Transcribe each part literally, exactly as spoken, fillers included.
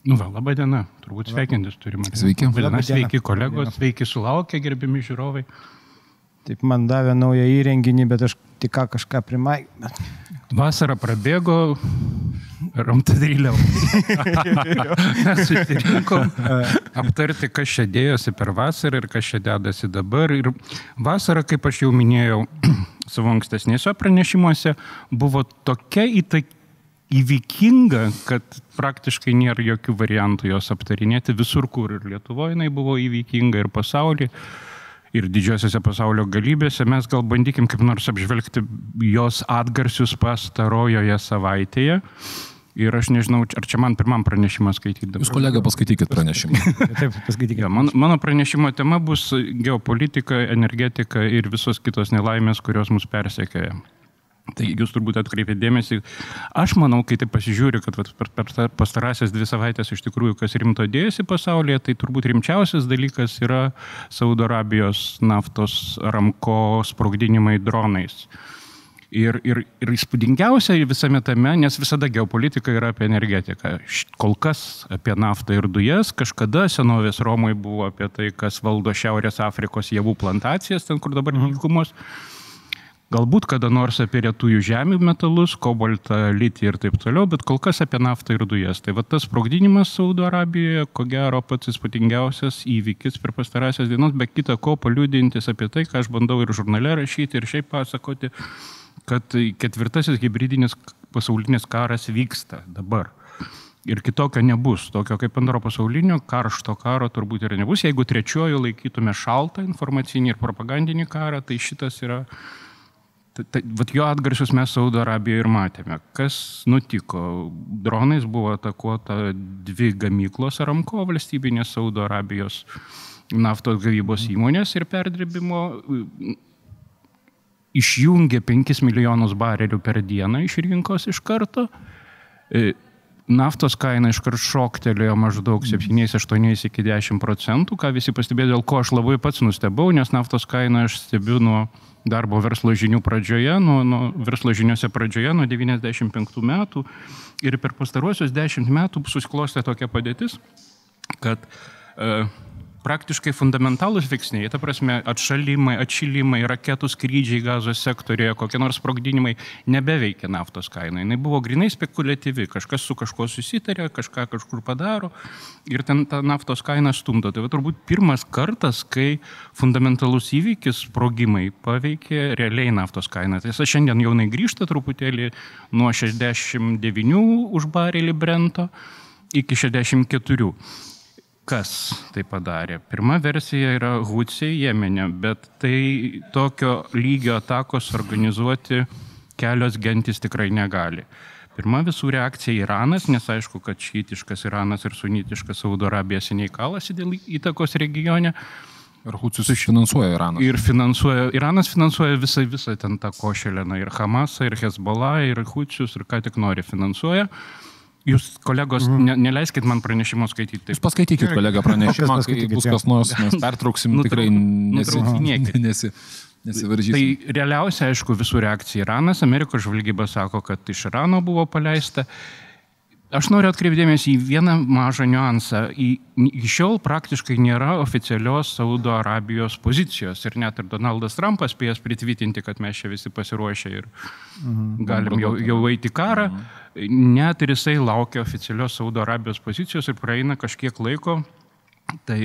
Nu, va, laba diena. Turbūt sveikintis turime. Sveiki. Vadina, sveiki kolegos, sveiki sulaukę, gerbimi žiūrovai. Taip, man davė naują įrenginį, bet aš tik ką kažką primaikiau. Vasara prabėgo, ramtadryliau. Mes susirinkom aptarti, kas čia dėjosi per vasarą ir kas čia dedasi dabar. Ir vasara, kaip aš jau minėjau savo ankstesnėse pranešimuose, buvo tokia įtakinga, įvykinga, kad praktiškai nėra jokių variantų jos aptarinėti visur, kur ir Lietuvoje jinai buvo įvykinga, ir pasaulyje, ir didžiosiuose pasaulio galybėse. Mes gal bandykim kaip nors apžvelgti jos atgarsius pastarojoje savaitėje. Ir aš nežinau, ar čia man pirmam pranešimą skaityti. Jūs, kolega, paskaitykit pranešimą. Taip, paskaitykit. Ja, man, mano pranešimo tema bus geopolitika, energetika ir visos kitos nelaimės, kurios mus persekioja. Tai jūs turbūt atkreipėte dėmesį. Aš manau, kai tai pasižiūriu, kad per, per pastarąsias dvi savaitės iš tikrųjų kas rimto dėjosi pasaulyje, tai turbūt rimčiausias dalykas yra Saudo Arabijos naftos Aramco sprogdinimai dronais. Ir, ir, ir įspūdingiausia visame tame, nes visada geopolitika yra apie energetiką. Kol kas apie naftą ir dujas, kažkada senovės Romoje buvo apie tai, kas valdo Šiaurės Afrikos javų plantacijas, ten kur dabar dykumos. Galbūt kada nors apie retųjų žemių metalus, kobaltą, litį ir taip toliau, bet kol kas apie naftą ir dujas. Tai va tas sprogdinimas Saudo Arabijoje, ko gero pats įspūdingiausias įvykis per pastarąsias dienas, be kita ko paliudintis apie tai, ką aš bandau ir žurnale rašyti ir šiaip pasakoti, kad ketvirtasis hibridinis pasaulinis karas vyksta dabar. Ir kitokio nebus, tokio kaip antro pasaulinio karšto karo turbūt ir nebus. Jeigu trečiojo laikytume šaltą informacinį ir propagandinį karą, tai šitas yra... Tai, tai, vat jo atgarsius mes Saudo Arabijoje ir matėme. Kas nutiko? Dronais buvo atakuota dvi gamyklos Aramco valstybinės Saudo Arabijos naftos gavybos įmonės ir perdirbimo. Išjungė penkis milijonus barelių per dieną iš rinkos iš karto. Naftos kaina iškart šoktelėjo maždaug septyni aštuoni iki dešimt procentų, ką visi pastebėjo, dėl ko aš labai pats nustebau, nes naftos kaina aš stebiu nuo darbo verslo žinių pradžioje, nuo, nuo verslo žiniuose pradžioje, nuo devyniasdešimt penktų metų. Ir per pastaruosius dešimt metų susiklostė tokia padėtis, kad e, praktiškai fundamentalūs veiksniai, ta prasme atšalimai, atšilimai, raketų skrydžiai Gazos sektorėje, kokie nors sprogdinimai nebeveikia naftos kainą. Jis buvo grinai spekuliatyvi, kažkas su kažko susitarė, kažką kažkur padaro ir ten ta naftos kaina stumdo. Tai va, turbūt pirmas kartas, kai fundamentalus įvykis sprogimai paveikė realiai naftos kainą. Tai jis šiandien jaunai grįžta truputėlį nuo šešiasdešimt devynių už barelį Brento iki šešiasdešimt keturių. Kas tai padarė? Pirma versija yra Hutsiai Jemene, bet tai tokio lygio atakos organizuoti kelios gentys tikrai negali. Pirma visų reakcija Iranas, nes aišku, kad šiitiškas Iranas ir sunitiškas Saudo Arabija seniai kalasi dėl įtakos regione. Ir Hutsius finansuoja Iranas. Ir finansuoja, Iranas finansuoja visą, visą ten tą košelėną, ir Hamasą, ir Hezbollah, ir Hutsius, ir ką tik nori finansuoja. Jūs, kolegos, ne, neleiskit man pranešimo skaityti. Taip. Jūs paskaitykit, kolega, pranešimą, kai bus kas nors, mes pertrauksim, tikrai nesi, nesi, nesivaržysim. Tai realiausia, aišku, visų reakcija Iranas. Amerikos žvalgyba sako, kad iš Irano buvo paleista. Aš noriu atkreipdėmėsi į vieną mažą niuansą. Iki šiol praktiškai nėra oficialios Saudo Arabijos pozicijos. Ir net ir Donaldas Trumpas spėjęs pritvitinti, kad mes čia visi pasiruošę ir galim jau, jau eiti karą. Net ir jisai laukia oficialios Saudo Arabijos pozicijos ir praeina kažkiek laiko. Tai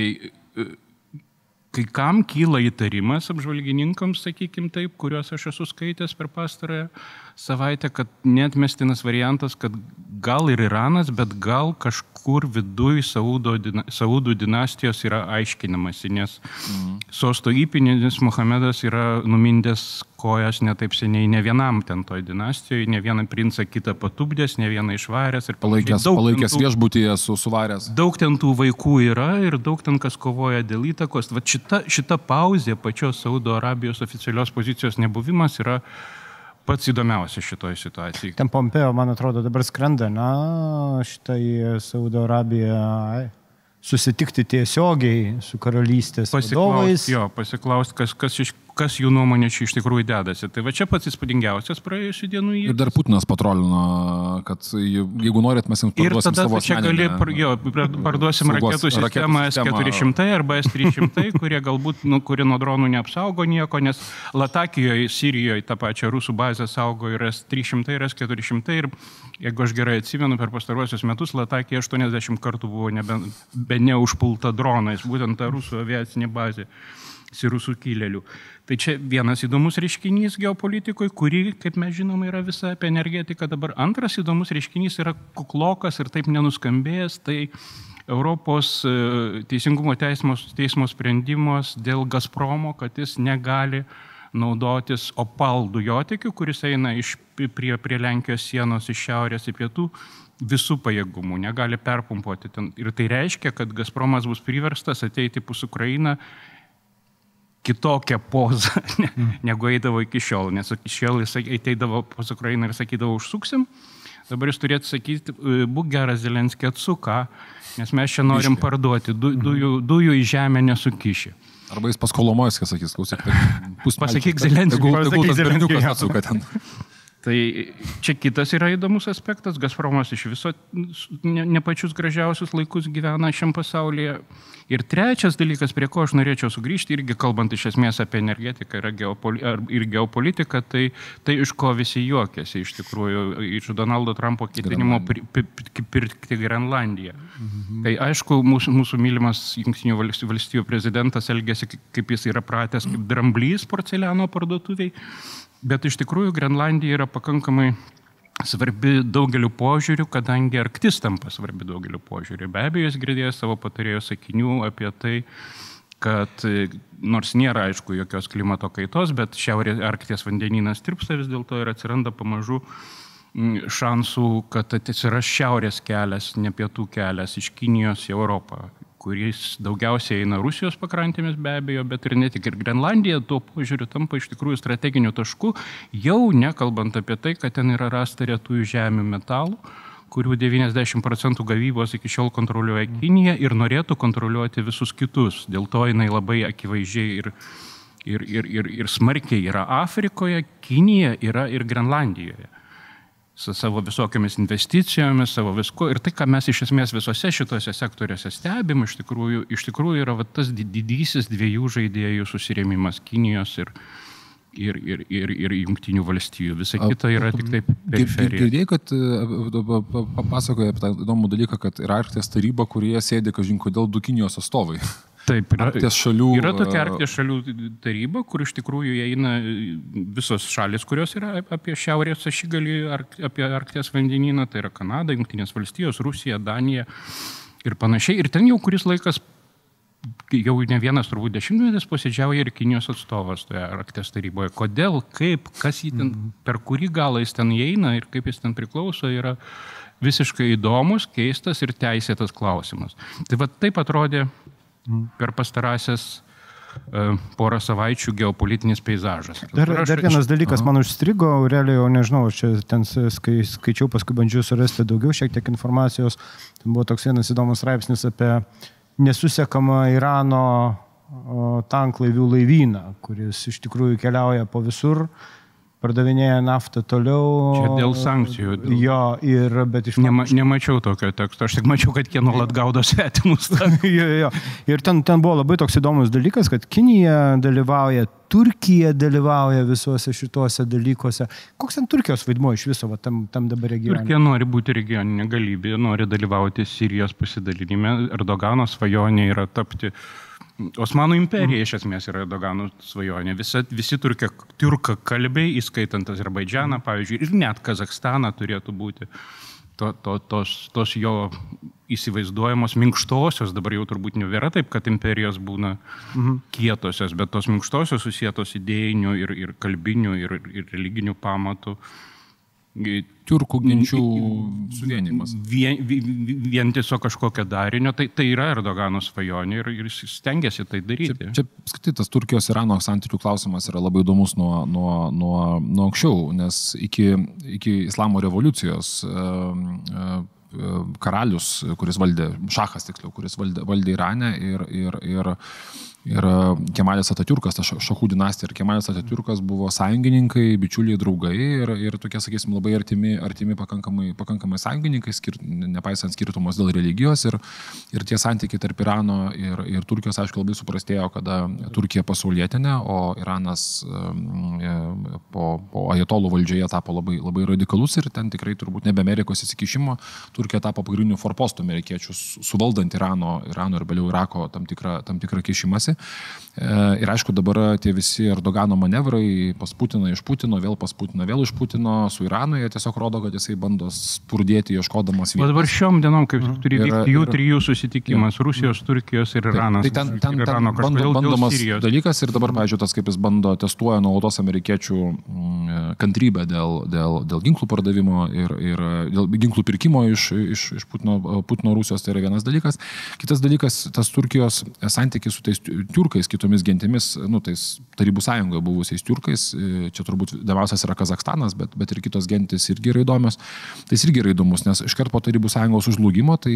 kai kam kyla įtarimas apžvalgininkams, sakykim taip, kuriuos aš esu skaitęs per pastarąją savaitę, kad neatmestinas variantas, kad gal ir Iranas, bet gal kažkur viduj Saudų dinastijos yra aiškinamasi, nes mm. sosto įpėdinis Muhamedas yra numindęs kojas netaip seniai ne vienam ten toj dinastijoje, ne vieną princą kitą patupdęs, ne vieną išvaręs. Ir palaikęs, palaikęs tų, viešbutyje su, suvaręs. Daug ten tų vaikų yra ir daug ten kas kovoja dėl įtakos. Vat šita, šita pauzė pačios Saudo Arabijos oficialios pozicijos nebuvimas yra pats įdomiausias šitoje situacijoje. Ten Pompeo, man atrodo, dabar skrenda, na, šitai Saudo Arabija susitikti tiesiogiai su karalystės vadovais. Jo, pasiklaust, kas, kas iš kas jų nuomonė čia iš tikrųjų dedasi. Tai va čia pats įspūdingiausias praėjusių dienų įvykis. Ir dar Putinas patrolino, kad jeigu norit, mes jums parduosim savo asmeninę. Ir tada čia gali, parduosim raketų sistemą S keturi šimtai arba S trys šimtai, kurie galbūt, nu, kuri nuo dronų neapsaugo nieko, nes Latakijoje, Sirijoje tą pačią rusų bazę saugo ir S trys šimtai ir S keturi šimtai. Ir jeigu aš gerai atsimenu, per pastaruosius metus Latakija aštuoniasdešimt kartų buvo nebe, be neužpulta dronais, būtent ta rusų aviacinė bazė. Rusų kilelių. Tai čia vienas įdomus reiškinys geopolitikoje, kuri, kaip mes žinome, yra visa apie energetiką dabar. Antras įdomus reiškinys yra kuklokas ir taip nenuskambėjęs, tai Europos teisingumo teismo, teismo sprendimas dėl Gazpromo, kad jis negali naudotis Opal dujotekiu, kuris eina iš, prie, prie Lenkijos sienos iš šiaurės į pietų, visų pajėgumų, negali perpumpuoti ten. Ir tai reiškia, kad Gazpromas bus priverstas ateiti pus Ukrainą kitokią pozą, ne, negu eidavo iki šiol, nes iki šiol jis ateidavo pas Ukrainą ir sakydavo užsuksim, dabar jis turėtų sakyti, būk geras Zelenskį atsuka, nes mes čia norim Iškė. parduoti, du, dujų, dujų į žemę nesukiši. Arba jis pas Kolomojskį sakys, klausyk, pasakyk Zelenskį, pasakyk Zelenskį atsuka ten. Tai čia kitas yra įdomus aspektas, Gazpromas iš viso ne, ne pačius gražiausius laikus gyvena šiam pasaulyje. Ir trečias dalykas, prie ko aš norėčiau sugrįžti, irgi kalbant iš esmės apie energetiką ir, geopoli ir geopolitiką, tai, tai iš ko visi juokėsi iš tikrųjų, iš Donaldo Trumpo ketinimo pirkti Grenlandiją. Mhm. Tai aišku, mūsų, mūsų mylimas Jungtinių valstijų prezidentas elgėsi, kaip jis yra pratęs, kaip dramblys porceliano parduotuviai. Bet iš tikrųjų Grenlandija yra pakankamai svarbi daugeliu požiūrių, kadangi Arktis tampa svarbi daugeliu požiūrių. Be abejo, jis girdėjo savo patarėjo sakinių apie tai, kad nors nėra aišku jokios klimato kaitos, bet šiaurės Arkties vandenynas tirpsta vis dėlto ir atsiranda pamažu šansų, kad atsiras šiaurės kelias, ne pietų kelias iš Kinijos į Europą, kuris daugiausiai eina Rusijos pakrantėmis be abejo, bet ir ne tik. Ir Grenlandija tuo požiūriu tampa iš tikrųjų strateginiu tašku, jau nekalbant apie tai, kad ten yra rasta retųjų žemių metalų, kurių devyniasdešimt procentų gavybos iki šiol kontroliuoja Kinija ir norėtų kontroliuoti visus kitus. Dėl to jinai labai akivaizdžiai ir, ir, ir, ir, ir smarkiai yra Afrikoje, Kinija yra ir Grenlandijoje. Su savo visokiamis investicijomis, savo visko. Ir tai, ką mes iš esmės visose šitose sektoriuose stebim, iš tikrųjų, iš tikrųjų yra va, tas didysis dviejų žaidėjų susirėmimas Kinijos ir, ir, ir, ir, ir Jungtinių valstijų. Visa kita yra tik taip periferija. Girdėjai, kad papasakoja apie tą įdomų dalyką, kad yra Arkties taryba, kurioje sėdi, kažin kodėl du Kinijos atstovai. Taip, yra, šalių, yra tokia Arkties šalių taryba, kur iš tikrųjų eina visos šalis, kurios yra apie šiaurės ašigalį, apie Arkties vandenyną, tai yra Kanada, Jungtinės valstijos, Rusija, Danija ir panašiai. Ir ten jau kuris laikas, jau ne vienas turbūt dešimtmetis posėdžiauja ir Kinijos atstovas toje Arkties taryboje. Kodėl, kaip, kas jį ten, per kurį galą jis ten įeina ir kaip jis ten priklauso, yra visiškai įdomus, keistas ir teisėtas klausimas. Tai va taip atrodė per pastarąsias uh, porą savaičių geopolitinis peizažas. Dar, aš, dar vienas dalykas man užstrigo, realiai jau nežinau, čia ten skai, skaičiau, paskui bandžiau surasti daugiau šiek tiek informacijos. Ten buvo toks vienas įdomus straipsnis apie nesusekamą Irano tanklaivių laivyną, kuris iš tikrųjų keliauja po visur, pardavinėja naftą toliau. Čia dėl sankcijų. Jo, ir, bet iš... Nema, nemačiau tokio teksto, aš tik mačiau, kad jie nuolat gaudo svetimus. jo, jo. Ir ten, ten buvo labai toks įdomus dalykas, kad Kinija dalyvauja, Turkija dalyvauja visuose šituose dalykuose. Koks ten Turkijos vaidmuo iš viso va, tam, tam dabar regione? Turkija nori būti regioninė galybė, nori dalyvauti Sirijos pasidalinime. Erdogano svajonė yra tapti... Osmanų imperija iš esmės yra Erdogano svajonė. Visa, visi turkia, turka kalbiai, įskaitant Azerbaidžaną, pavyzdžiui, ir net Kazakstaną turėtų būti to, to, tos, tos jo įsivaizduojamos minkštosios, dabar jau turbūt nebėra taip, kad imperijos būna mhm. kietosios, bet tos minkštosios susietos idėjinių ir, ir kalbinių ir, ir religinių pamatų. Tiurkų genčių suvienimas. Vien, vien tiesiog kažkokio darinio, tai, tai yra Erdogano svajonė ir, ir jis stengiasi tai daryti. Čia, čia skaitai, tas Turkijos-Irano santykių klausimas yra labai įdomus nuo, nuo, nuo, nuo anksčiau, nes iki, iki islamo revoliucijos karalius, kuris valdė, šachas tiksliau, kuris valdė, valdė Irane ir, ir, ir Ir Kemalis Atatiurkas, ta Šachų dinastija ir Kemalis Atatiurkas buvo sąjungininkai, bičiuliai, draugai ir, ir tokie, sakysim, labai artimi, artimi pakankamai, pakankamai sąjungininkai, skir, nepaisant skirtumus dėl religijos. Ir, ir tie santykiai tarp Irano ir, ir Turkijos, aišku, labai suprastėjo, kada Turkija pasaulietinė, o Iranas po, po ajatolų valdžioje tapo labai, labai radikalus ir ten tikrai turbūt nebe Amerikos įsikišimo. Turkija tapo pagrindiniu forpostu amerikiečių, suvaldant Irano, Irano ir vėliau Irako tam tikrą, tam tikrą kišimąsi. Ir aišku, dabar tie visi Erdogano manevrai pas Putiną iš Putino, vėl pas Putiną, vėl iš Putino su Iranu, jie tiesiog rodo, kad jisai bando spurdėti, ieškodamas vietos. O dabar šiom dienom, kaip turi vykti jų trijų susitikimas, ir, Rusijos, Turkijos ir Iranas. Tai ten, ten, ten bando, bandomas dalykas ir dabar, pavyzdžiui, tas, kaip jis bando testuoja nuolatos amerikiečių kantrybę dėl, dėl, dėl ginklų pardavimo ir, ir dėl ginklų pirkimo iš, iš, iš Putino, Putino Rusijos, tai yra vienas dalykas. Kitas dalykas, tas Turkijos santykis su tais tiurkais, kitomis gentimis, nu, tais Tarybų sąjungoje buvusiais tiurkais, čia turbūt dėmiausias yra Kazakstanas, bet, bet ir kitos gentis irgi yra įdomios. Tai irgi yra įdomus, nes iškart po Tarybų sąjungos užlugimo, tai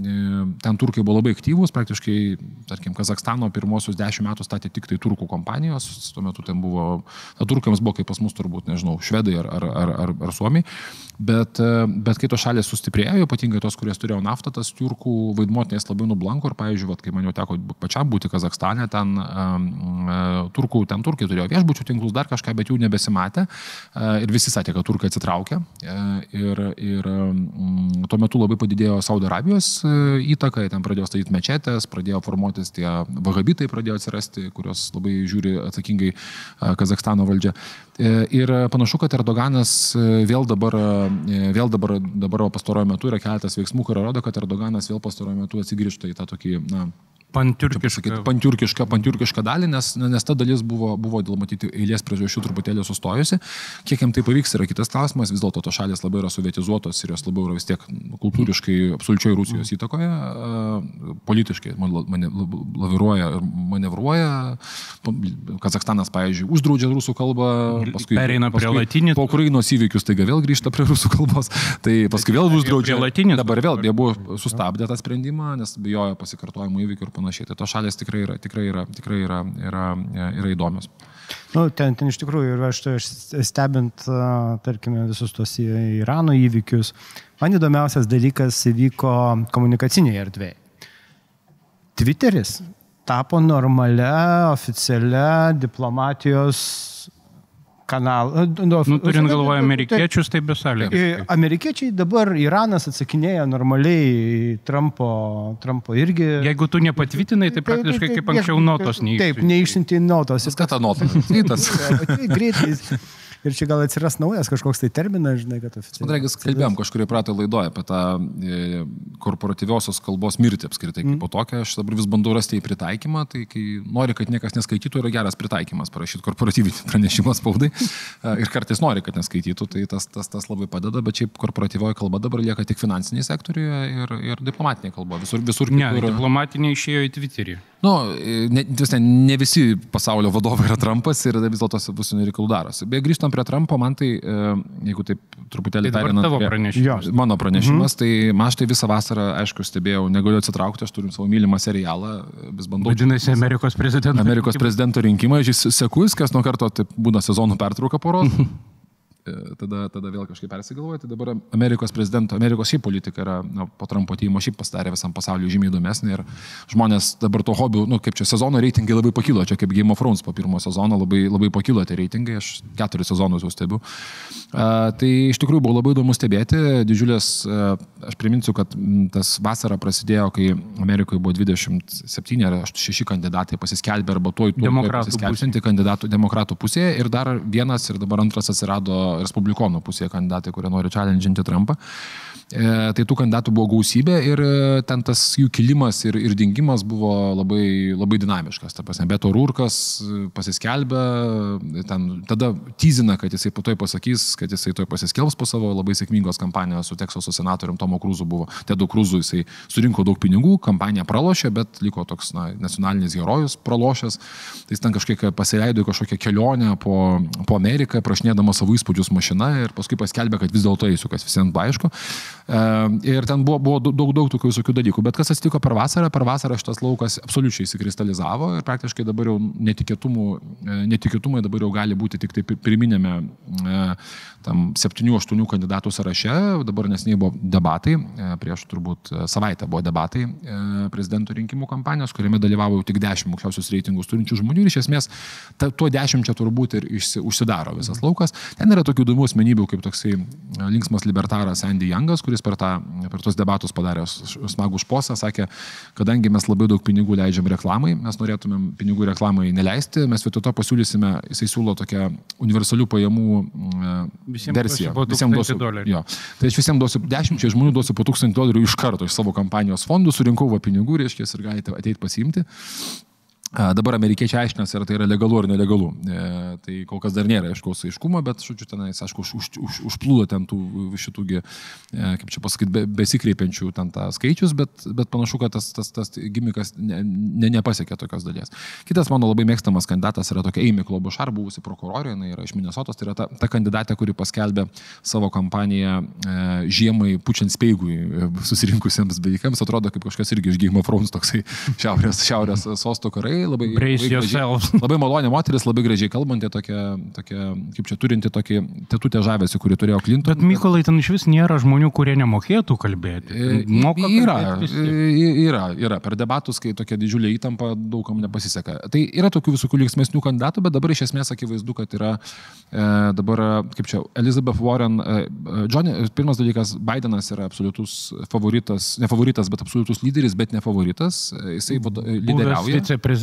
ten turkai buvo labai aktyvūs, praktiškai, tarkim, Kazakstano pirmosius dešimt metų statė tik tai turkų kompanijos, tuo metu ten buvo, na, turkams buvo kaip pas mus turbūt, nežinau, švedai ar, ar, ar, ar, ar suomiai, bet, bet kai tos šalės sustiprėjo, ypatingai tos, kurios turėjo naftą, tas tiurkų vaidmuo tenais labai nublanko ir, pavyzdžiui, vat, kai man jau teko pačiam būti Kazakstane, ten um, turkų, ten turkai turėjo viešbučių tinklus, dar kažką, bet jų nebesimatė uh, ir visi sakė, kad turkai atsitraukė uh, ir, ir um, tuo metu labai padidėjo Saudo Arabijos uh, įtaka, ten pradėjo statyti mečetės, pradėjo formuotis tie vahabitai, pradėjo atsirasti, kurios labai žiūri atsakingai uh, Kazakstano valdžia. Uh, ir panašu, kad Erdoganas uh, vėl dabar, uh, vėl dabar, dabar pastaruoju metu yra keletas veiksmų, kurie rodo, kad Erdoganas vėl pastaruoju metu atsigrįžta į tą tokį, na, Pantiurkišką. Pantiurkišką, pantiurkišką dalį, nes, nes ta dalis buvo, buvo dėl matyti eilės priežasčių truputėlį sustojusi. Kiek jam tai pavyks yra kitas klausimas, vis dėlto to šalės labai yra sovietizuotos ir jos labiau yra vis tiek kultūriškai absoliučiai Rusijos įtakoje, politiškai laviruoja ir manevruoja. Kazakstanas, pavyzdžiui, uždraudžia rusų kalbą, paskui pereina prie latinį. Po Ukrainos įvykius taiga vėl grįžta prie rusų kalbos, tai paskui vėl uždraudžia. Dabar vėl jie buvo sustabdę tą sprendimą, nes bijojo pasikartojimų įvykių ir panašiai. Tai tos šalės tikrai yra, tikrai yra, tikrai yra, yra, yra įdomios. Nu, ten, ten iš tikrųjų, ir aš, aš stebint, tarkime, visus tos Irano įvykius, man įdomiausias dalykas įvyko komunikacinėje erdvėje. Twitteris tapo normalia, oficialia diplomatijos kanal. Nu, turint galvoje amerikiečius, tai besąlygiškai. Amerikiečiai dabar, Iranas atsakinėja normaliai Trumpo, Trumpo irgi. Jeigu tu nepatvitinai, tai praktiškai kaip anksčiau notos neįsiunti. Taip, neišsiunti notos. Ką ta nota? Rytas. Greitai. Ir čia gal atsiras naujas kažkoks tai terminas, žinai, kad oficialiai. Man regis, kalbėjom kažkurį pratą laidoje apie tą e, korporatyviosios kalbos mirtį apskritai. Mm. Po tokia aš dabar vis bandau rasti į pritaikymą, tai kai nori, kad niekas neskaitytų, yra geras pritaikymas parašyti korporatyvinį pranešimą spaudai. E, ir kartais nori, kad neskaitytų, tai tas, tas, tas labai padeda, bet šiaip korporatyvioji kalba dabar lieka tik finansiniai sektoriuje ir, ir diplomatinė kalba. Visur, visur ne, kitur. Diplomatinė išėjo į Twitterį. Nu, ne, ne visi pasaulio vadovai yra Trumpas ir vis dėlto užsienio reikalų darosi. Beje, grįžtant prie Trumpo, man tai, jeigu taip truputėlį tai tariant, tavo pranešimas. Mano pranešimas, mhm. tai man aš tai visą vasarą, aišku, stebėjau, negaliu atsitraukti, aš turiu savo mylimą serialą, vis bandau. Vadinasi, Amerikos prezidento. Amerikos prezidento rinkimai, aš seku, kas nuo karto taip būna sezonų pertrauka poros. Tada, tada vėl kažkaip persigalvoja, tai dabar Amerikos prezidento, Amerikos šiaip politika yra, na, po Trumpo atėjimo šiaip pasidarė visam pasauliu žymiai įdomesnė ir žmonės dabar to hobių, nu, kaip čia sezono reitingai labai pakilo, čia kaip Game of Thrones po pirmo sezono labai, labai pakilo tie reitingai, aš keturis sezonus jau stebiu. Uh, tai iš tikrųjų buvo labai įdomu stebėti, didžiulės, uh, aš priminsiu, kad tas vasara prasidėjo, kai Amerikoje buvo dvidešimt septyni ar šeši kandidatai pasiskelbė arba tuoj pasiskelbinti kandidatų demokratų pusėje ir dar vienas ir dabar antras atsirado respublikonų pusėje kandidatai, kurie nori challenginti Trumpą. E, tai tų kandidatų buvo gausybė ir ten tas jų kilimas ir, ir dingimas buvo labai, labai dinamiškas. Ta prasme, Beto Rūrkas pasiskelbė, ten, tada tyzina, kad jisai po to pasakys, kad jisai to pasiskelbs po savo labai sėkmingos kampanijos su Teksaso senatorium Tomu Cruzu buvo. Tedu Cruzu jisai surinko daug pinigų, kampaniją pralošė, bet liko toks na, nacionalinis herojus pralošęs. Tai jis ten kažkiek pasileido į kažkokią kelionę po, po Ameriką, prašnėdamas savo įspūdžius bus mašina ir paskui paskelbė, kad vis dėlto eisiu, kas visiems buvo aišku. Ir ten buvo, buvo daug, daug tokių visokių dalykų. Bet kas atsitiko per vasarą? Per vasarą šitas laukas absoliučiai įsikristalizavo ir praktiškai dabar jau netikėtumai dabar jau gali būti tik tai pirminėme tam septynių aštuonių kandidatų sąraše. Dabar nesiniai buvo debatai, prieš turbūt savaitę buvo debatai prezidento rinkimų kampanijos, kuriame dalyvavo tik dešimt aukščiausius reitingus turinčių žmonių ir iš esmės ta, tuo dešimt čia turbūt ir išsi, užsidaro visas laukas. Ten yra tokių įdomių asmenybių, kaip toksai linksmas libertaras Andy Youngas, kuris per, tą, per tos debatus padarė smagų šposą, sakė, kadangi mes labai daug pinigų leidžiam reklamai, mes norėtumėm pinigų reklamai neleisti, mes vietoj to pasiūlysime, jisai siūlo tokią universalių pajamų visiems versiją. Visiems duosiu dolerių. Jo. Tai aš visiems duosiu dešimčiai žmonių duosiu po tūkstantį dolerių iš karto iš savo kampanijos fondų, surinkau va pinigų, reiškia, ir galite ateiti pasiimti. Dabar amerikiečiai aiškinasi, ar tai yra legalu ar nelegalu. E, tai kol kas dar nėra aiškaus aiškumo, bet, žodžiu, tenais, aišku, už, už, užplūdo ten tų šitųgi, e, kaip čia pasakyti, be, besikreipiančių ten tą skaičius, bet, bet panašu, kad tas, tas, tas gimikas ne, ne, nepasiekė tokios dalies. Kitas mano labai mėgstamas kandidatas yra tokia Amy Klobuchar, buvusi prokurorė, jinai yra iš Minesotos, tai yra ta, ta kandidatė, kuri paskelbė savo kampaniją e, žiemai pučiant speigui e, susirinkusiems beveikams, atrodo kaip kažkas irgi iš Game of Thrones toksai šiaurės, šiaurės sosto karai. Labai, labai, gražiai, labai malonė moteris, labai gražiai kalbanti, tokia, tokia, kaip čia turinti tokį tetutę žavėsi, kurį turėjo Clinton. Bet Mykolai, ten iš vis nėra žmonių, kurie nemokėtų kalbėti. Moka yra, yra, yra. Per debatus, kai tokia didžiulė įtampa, daugam nepasiseka. Tai yra tokių visokių linksmesnių kandidatų, bet dabar iš esmės akivaizdu, kad yra e, dabar, kaip čia, Elizabeth Warren, e, Johnny, pirmas dalykas, Bidenas yra absoliutus favoritas, ne favoritas, bet absoliutus lyderis, bet ne favoritas. Jisai lyderiauja.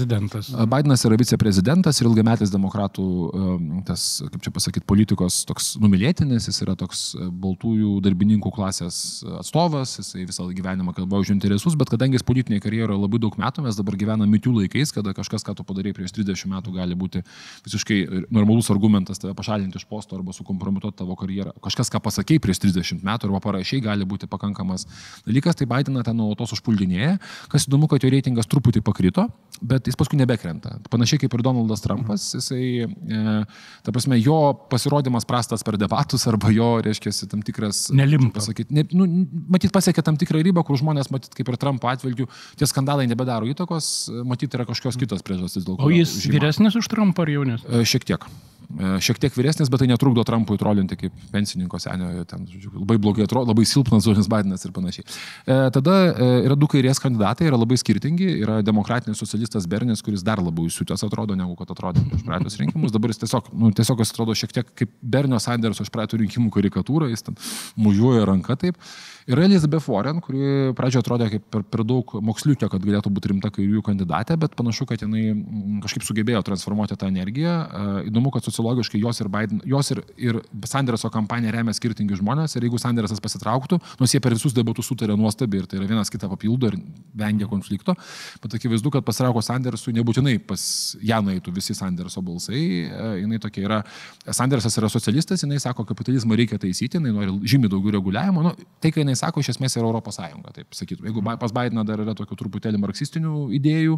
Bidenas yra viceprezidentas ir ilgametis demokratų, tas, kaip čia pasakyti, politikos toks numylėtinis, jis yra toks baltųjų darbininkų klasės atstovas, jisai visą gyvenimą kalba už interesus, bet kadangi jis politinėje karjeroje labai daug metų, mes dabar gyvename mitų laikais, kada kažkas, ką tu padarei prieš trisdešimt metų, gali būti visiškai normalus argumentas tave pašalinti iš posto arba sukompromituoti tavo karjerą. Kažkas, ką pasakei prieš trisdešimt metų arba parašiai, gali būti pakankamas dalykas, tai Bideną ten nuolatos užpuldinėja. Kas įdomu, kad jo reitingas truputį pakrito, bet jis paskui nebekrenta. Panašiai kaip ir Donaldas Trumpas, jisai, e, ta prasme, jo pasirodymas prastas per debatus arba jo, reiškia, tam tikras... Nelimpa. Pasakyti, ne, nu, matyt, pasiekė tam tikrą ribą, kur žmonės, matyt, kaip ir Trumpo atveju, tie skandalai nebedaro įtakos, matyt, yra kažkokios kitos priežastys. O jis žyma. Vyresnis už Trumpą ar jaunesnis? E, šiek tiek. Šiek tiek vyresnis, bet tai netrukdo Trumpui trolinti kaip pensininko senio, ten, žodžiu, labai blogai atrodo, labai silpnas Jonas Bidenas ir panašiai. E, tada e, yra du kairės kandidatai, yra labai skirtingi, yra demokratinis socialistas Bernis, kuris dar labiau įsiutęs atrodo, negu kad atrodė prieš praeitus rinkimus, dabar jis tiesiog, nu, tiesiog jis atrodo šiek tiek kaip Bernio Sanderso iš praeitų rinkimų karikatūra, jis ten mužiuoja ranką taip. Yra Elizabeth Warren, kuri pradžioje atrodė kaip per, per daug moksliukė, kad galėtų būti rimta kairiųjų kandidatė, bet panašu, kad jinai kažkaip sugebėjo transformuoti tą energiją. Įdomu, kad sociologiškai jos ir, Biden, jos ir, ir Sanderso kampaniją remia skirtingi žmonės ir jeigu Sandersas pasitrauktų, nors jie per visus debatus sutarė nuostabiai ir tai yra vienas kitą papildo ir vengia konflikto, bet akivaizdu, kad pasitrauko Sandersui, nebūtinai pas ją nueitų visi Sanderso balsai. Jinai tokia yra, Sandersas yra socialistas, jinai sako, kapitalizmą reikia taisyti, jinai nori žymiai daugiau reguliavimo. Nu, tai, kai jinai sako, iš esmės yra Europos Sąjunga, taip sakytų. Jeigu pas Bideną dar yra tokių truputėlį marksistinių idėjų,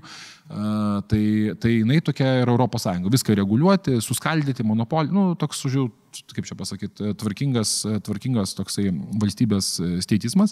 tai, tai jinai tokia yra Europos Sąjunga. Viską reguliuoti, suskaldyti, monopolį, nu, toks, žodžiu, kaip čia pasakyti, tvarkingas, tvarkingas toksai valstybės steitizmas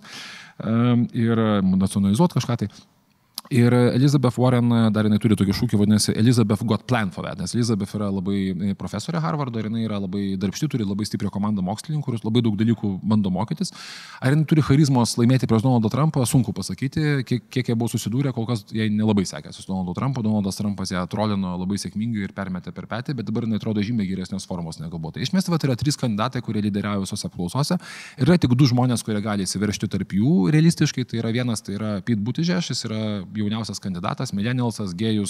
ir nacionalizuoti kažką tai. Ir Elizabeth Warren dar jinai turi tokį šūkį, vadinasi Elizabeth got plan for that, nes Elizabeth yra labai profesorė Harvardo ir jinai yra labai darbšti, turi labai stiprią komandą mokslininkų, kuris labai daug dalykų bando mokytis. Ar jinai turi charizmos laimėti prieš Donaldą Trumpą, sunku pasakyti, kiek, kiek jie buvo susidūrę, kol kas jai nelabai sekėsi su Donaldu Trumpu. Donaldas Trumpas ją trolino labai sėkmingai ir permetė per petį, bet dabar jinai atrodo žymiai geresnės formos negu buvo. Tai iš esmės tai yra trys kandidatai, kurie lyderiauja visose apklausose. Ir yra tik du žmonės, kurie gali įsiveržti tarp jų realistiškai. Tai yra vienas, tai yra Pete Buttigieg, jis yra jauniausias kandidatas, millennialsas, gėjus,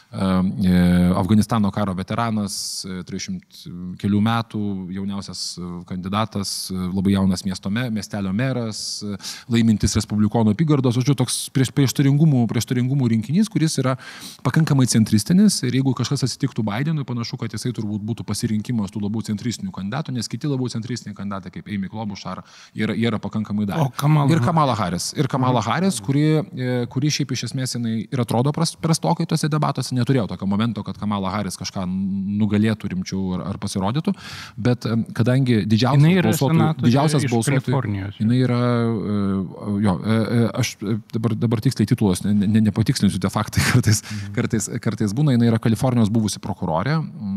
Afganistano karo veteranas, trisdešimt kelių metų, jauniausias kandidatas, labai jaunas miesto, miestelio meras, laimintis respublikonų apygardos, žodžiu, toks prieš, prieštaringumų, prieštaringumų rinkinys, kuris yra pakankamai centristinis ir jeigu kažkas atsitiktų Bidenui, panašu, kad jisai turbūt būtų pasirinkimas tų labiau centristinių kandidatų, nes kiti labiau centristiniai kandidatai kaip Amy Klobuchar yra, yra pakankamai dar. Kamala. Ir Kamala Harris. Ir Kamala Harris, kuri, kuri šiaip iš esmės jinai ir atrodo prastokai tose debatuose, neturėjau tokio momento, kad Kamala Harris kažką nugalėtų rimčiau ar, ar pasirodytų, bet kadangi didžiausias balsuotojų, didžiausias balsuotojų, jinai yra, jo, aš dabar, dabar tiksliai titulos, ne, ne, nepatikslinsiu tie faktai, kartais, kartais, kartais būna, jinai yra Kalifornijos buvusi prokurorė,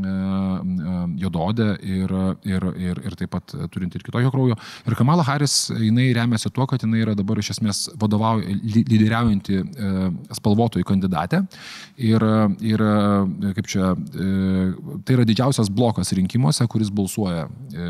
juodaodė ir, ir, ir, ir taip pat turinti ir kitokio kraujo. Ir Kamala Harris, jinai remiasi tuo, kad jinai yra dabar iš esmės vadovauja, lyderiaujanti e, spalvotojų kandidatė. Ir, ir kaip čia, e, tai yra didžiausias blokas rinkimuose, kuris balsuoja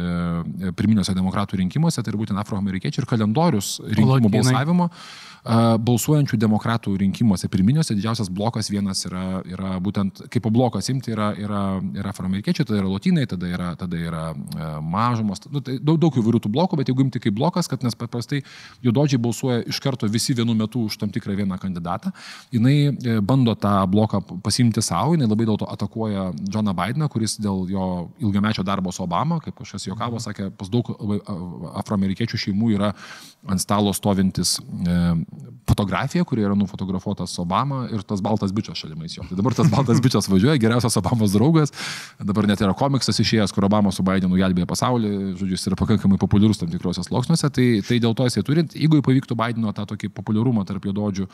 e, pirminiuose demokratų rinkimuose, tai yra būtent afroamerikiečiai ir kalendorius rinkimų balsavimo. Balsuojančių demokratų rinkimuose pirminiuose didžiausias blokas vienas yra, yra būtent, kaip po blokas imti, yra, yra, yra afroamerikiečiai, tada yra lotynai, tada yra, tada yra mažumos, nu, tai daug, daug įvairių tų blokų, bet jeigu imti kaip blokas, kad nes paprastai juododžiai balsuoja iš karto visi vienu metu už tam tikrą vieną kandidatą, jinai bando tą bloką pasimti savo, jinai labai dėl to atakuoja Joną Bideną, kuris dėl jo ilgamečio darbo su Obama, kaip kažkas juokavo, sakė, pas daug afroamerikiečių šeimų yra ant stalo stovintis fotografija, kuri yra nufotografuotas Obama ir tas baltas bičias šalimais jo. Tai dabar tas baltas bičias važiuoja, geriausias Obamos draugas, dabar net yra komiksas išėjęs, kur Obama su Bidenu gelbėja pasaulį, žodžiu, jis yra pakankamai populiarus tam tikrose sluoksniuose, tai, tai dėl to jisai turint, jeigu pavyktų Bideno tą tokį populiarumą tarp juododžių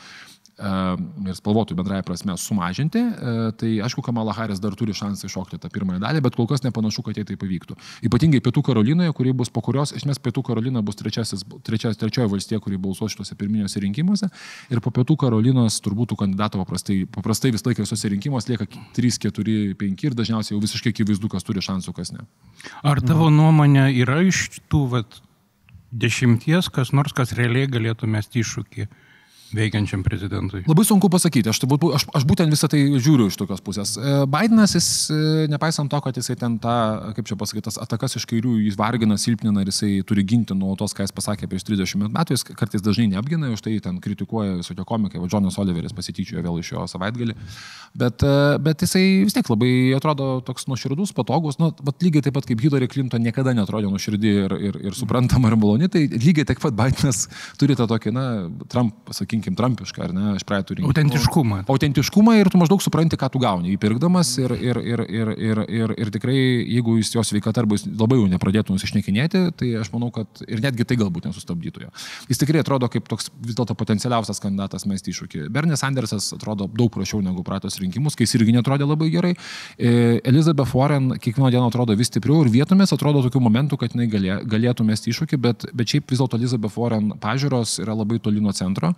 ir spalvotų bendraja prasme sumažinti, tai aišku, Kamala Harris dar turi šansą iššokti tą pirmąją dalį, bet kol kas nepanašu, kad jai tai pavyktų. Ypatingai Pietų Karolinoje, kuri bus po kurios, iš esmės Pietų Karolina bus trečiasis, trečias, trečioji valstija, kuri balsuos šituose pirminiuose rinkimuose ir po Pietų Karolinos turbūt tų kandidatų paprastai, paprastai vis laiką visuose rinkimuose lieka trys, keturi, penki ir dažniausiai jau visiškai akivaizdu, kas turi šansų, kas ne. Ar tavo nuomonė yra iš tų vat, dešimties, kas nors, kas realiai galėtų mesti iššūkį veikiančiam prezidentui? Labai sunku pasakyti, aš, aš, aš būtent visą tai žiūriu iš tokios pusės. Bidenas, jis, nepaisant to, kad jisai ten tą, kaip čia pasakyti, tas atakas iš kairių jis vargina, silpnina ir jisai turi ginti nuo tos, ką jis pasakė prieš trisdešimt metų, jis kartais dažnai neapgina, už tai ten kritikuoja visokie komikai, o Jonas Oliveris pasityčiojo vėl iš jo savaitgalį, bet, bet jisai vis tiek labai atrodo toks nuoširdus, patogus, nu, bet lygiai taip pat kaip Hillary Clinton niekada netrodė nuoširdį ir, ir, ir suprantama ir maloni, tai lygiai taip pat Bidenas turi tą tokį, na, Trump, sakykime, trampišką, ar ne, iš praeitų rinkimų. Autentiškumą. Autentiškumą ir tu maždaug supranti, ką tu gauni, įpirkdamas ir, ir, ir, ir, ir, ir, ir tikrai, jeigu jis jos sveikata arba jis labai jau nepradėtų nusišnekinėti, tai aš manau, kad ir netgi tai galbūt nesustabdytų jo. Jis tikrai atrodo kaip toks vis dėlto potencialiausias kandidatas mesti iššūkį. Bernie Sandersas atrodo daug prašiau negu praeitos rinkimus, kai jis irgi netrodė labai gerai. Elizabeth Warren kiekvieną dieną atrodo vis stipriau ir vietomis atrodo tokių momentų, kad jinai galė, galėtų mesti iššūkį, bet, bet šiaip vis dėlto Elizabeth Warren pažiūros yra labai toli nuo centro.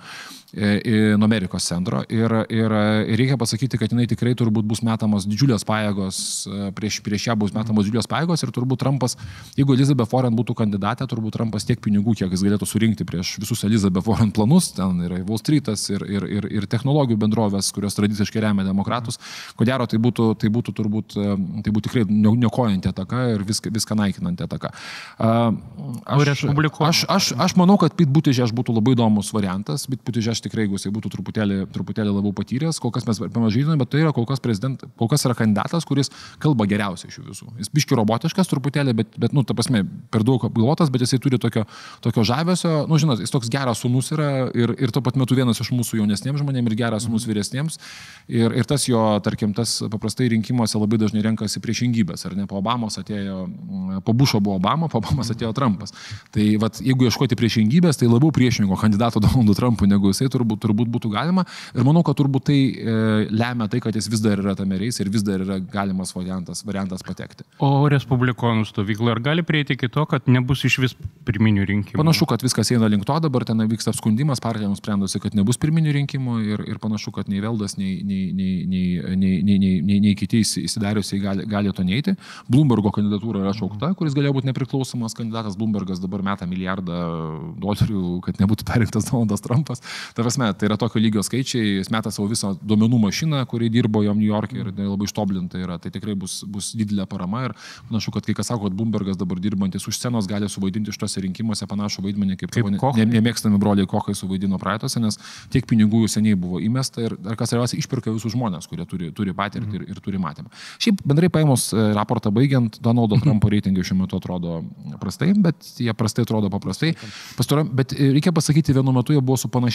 Nuo Amerikos centro ir, ir, ir reikia pasakyti, kad jinai tikrai turbūt bus metamos didžiulės pajėgos, prieš, prieš ją bus metamos didžiulės pajėgos ir turbūt Trumpas, jeigu Elizabeth Warren būtų kandidatė, turbūt Trumpas tiek pinigų, kiek jis galėtų surinkti prieš visus Elizabeth Warren planus, ten yra Wall Streetas ir, ir, ir, ir technologijų bendrovės, kurios tradiciškai remia demokratus, ko gero tai būtų, tai būtų turbūt, tai būtų tikrai niokojanti ataka ir viską, viską naikinanti ataka. Aš, aš, aš, aš manau, kad Pete Buttigieg būtų labai įdomus variantas, bet Buttigieg tikrai, jeigu jisai būtų truputėlį, truputėlį labiau patyręs, kol kas mes pamažydame, bet tai yra kol kas prezident, kol kas yra kandidatas, kuris kalba geriausiai iš jų visų. Jis biški robotiškas truputėlį, bet, bet nu, ta prasme, per daug apgalvotas, bet jisai turi tokio, tokio žavesio, nu, žinot, jis toks geras sūnus yra ir, ir tuo pat metu vienas iš mūsų jaunesniems žmonėms ir geras sūnus vyresniems. Ir, ir tas jo, tarkim, tas paprastai rinkimuose labai dažnai renkasi priešingybės, ar ne, po Obamos atėjo, po Bušo buvo Obama, po Obamos atėjo Trumpas. Tai vat, jeigu ieškoti priešingybės, tai labiau priešingo kandidato Donaldo Trumpo negu jisai turbūt, turbūt būtų galima. Ir manau, kad turbūt tai e, lemia tai, kad jis vis dar yra tame reise ir vis dar yra galimas variantas, variantas patekti. O respublikonų stovykla ar gali prieiti iki to, kad nebus iš vis pirminių rinkimų? Panašu, kad viskas eina link to, dabar ten vyksta apskundimas, partija nusprendusi, kad nebus pirminių rinkimų ir, ir panašu, kad nei Veldas, nei, nei, nei, nei, nei, nei, nei, nei, nei kiti įsidariusiai gali, gali to neiti. Bloombergo kandidatūra yra šaukta, kuris galėjo būti nepriklausomas kandidatas. Bloombergas dabar meta milijardą dolerių, kad nebūtų perrinktas Donaldas Trumpas. Ta prasme, tai yra tokio lygio skaičiai, jis meta savo visą duomenų mašiną, kuri dirbo jam New York'e ir labai ištoblinta yra, tai tikrai bus, bus didelė parama ir panašu, kad kai kas sako, kad Bloombergas dabar dirbantis už scenos gali suvaidinti šituose rinkimuose panašų vaidmenį, kaip, kaip ne, nemėgstami broliai Kochai suvaidino praeitose, nes tiek pinigų jų seniai buvo įmesta ir kas svarbiausia išpirka visus žmonės, kurie turi, turi patirtį ir, ir turi matymą. Šiaip bendrai paėmus raportą baigiant, Donaldo Trumpo reitingai šiuo metu atrodo prastai, bet jie prastai atrodo paprastai. Pastaram, bet reikia pasakyti, vienu metu jie buvo supanašėję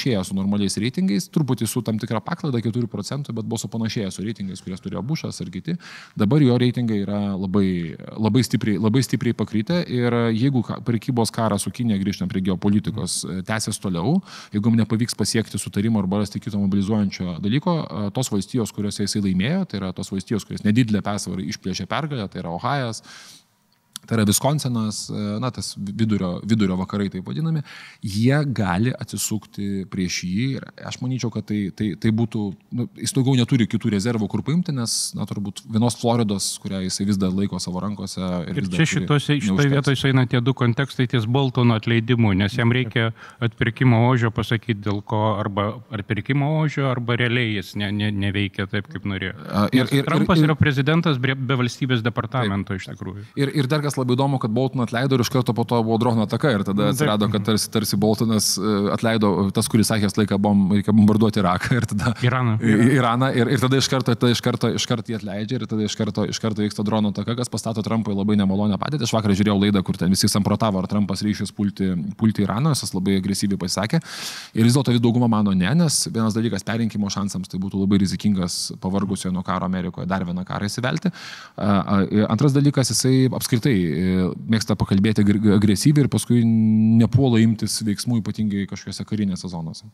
supanašėję su normaliais reitingais, truputį su tam tikra paklaida keturių procentų, bet buvo supanašėję su reitingais, kurias turėjo Bušas ar kiti. Dabar jo reitingai yra labai, labai, stipriai, labai stipriai pakrytę ir jeigu prekybos karas su Kinija, grįžtant prie geopolitikos, tęsis toliau, jeigu nepavyks pasiekti sutarimo arba rasti kito mobilizuojančio dalyko, tos valstijos, kuriuose jisai laimėjo, tai yra tos valstijos, kurios nedidelę persvarą išplėšė pergalę, tai yra Ohajas, tai yra Viskonsinas, na, tas vidurio, vidurio vakarai taip vadinami, jie gali atsisukti prieš jį ir aš manyčiau, kad tai, tai, tai būtų, nu, jis daugiau neturi kitų rezervų, kur paimti, nes, na, turbūt vienos Floridos, kurią jisai vis dar laiko savo rankose. Ir, ir čia šitose, šitoje vietoje sueina tie du kontekstai ties Boltono atleidimu, nes jam reikia atpirkimo ožio pasakyti, dėl ko arba atpirkimo ožio, arba realiai jis ne, ne, neveikia taip, kaip norėjo. Ir, ir, Trumpas ir, ir, yra prezidentas be, be valstybės departamento taip, iš tikrųjų. Ir, ir dar kas labai įdomu, kad Boltoną atleido ir iš karto po to buvo drono ataka ir tada atsirado, kad tarsi, tarsi Boltonas atleido tas, kuris sakė, laiką bom, reikia bombarduoti Iraką ir tada Iraną. Iraną ir, ir tada iš karto, tada iš karto, iš karto jį atleidžia ir tada iš karto, iš karto vyksta drono ataka, kas pastato Trumpą į labai nemalonę padėtį. Aš vakar žiūrėjau laidą, kur ten visi samprotavo, ar Trumpas ryšys pulti, pulti Iraną, jis labai agresyviai pasisakė. Ir vis dėlto vis dauguma mano ne, nes vienas dalykas perinkimo šansams tai būtų labai rizikingas pavargusio nuo karo Amerikoje dar vieną karą įsivelti. Antras dalykas, jisai apskritai mėgsta pakalbėti agresyviai ir paskui nepuola imtis veiksmų ypatingai kažkokiose karinėse zonose.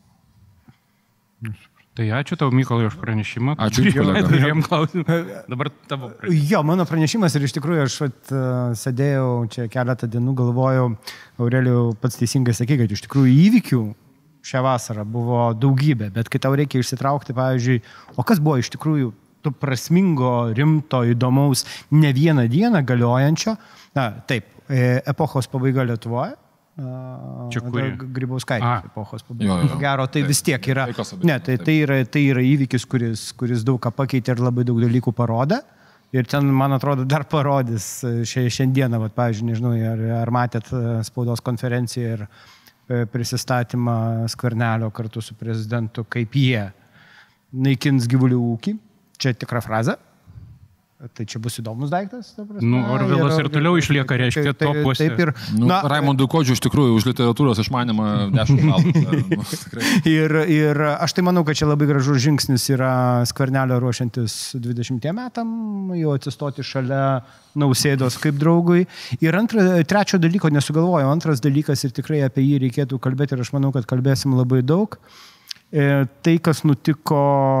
Tai ačiū tau, Mykolai, už pranešimą. Ačiū, kolega. Turėjom klausimą. Dabar tavo pranešimas. Jo, mano pranešimas ir iš tikrųjų aš vat, sėdėjau čia keletą dienų, galvojau, Aurelijau, pats teisingai sakė, kad iš tikrųjų įvykių šią vasarą buvo daugybė, bet kai tau reikia išsitraukti, pavyzdžiui, o kas buvo iš tikrųjų prasmingo, rimto, įdomaus, ne vieną dieną galiojančio, na, taip, epochos pabaiga Lietuvoje. Čia kuri? Grybauskaitės epochos pabaiga. Gero, tai vis tiek yra, ne, tai, tai yra, tai yra įvykis, kuris, kuris daug ką pakeitė ir labai daug dalykų parodė. Ir ten, man atrodo, dar parodys šiandieną, vat, pavyzdžiui, nežinau, ar, ar matėt spaudos konferenciją ir prisistatymą Skvernelio kartu su prezidentu, kaip jie naikins gyvulių ūkį. Čia tikra frazė. Tai čia bus įdomus daiktas. Nu, Orvelas ir, ir toliau išlieka, reiškia, tai, topuose. Taip ir... Nu, na, Raimondui Kodžiui iš tikrųjų už literatūros išmanymą dešimt balų. ir, ir aš tai manau, kad čia labai gražus žingsnis yra Skvernelio ruošiantis dvidešimtiem metam, jau atsistoti šalia Nausėdos kaip draugui. Ir antra, trečio dalyko nesugalvojau. Antras dalykas ir tikrai apie jį reikėtų kalbėti ir aš manau, kad kalbėsim labai daug. Tai, kas nutiko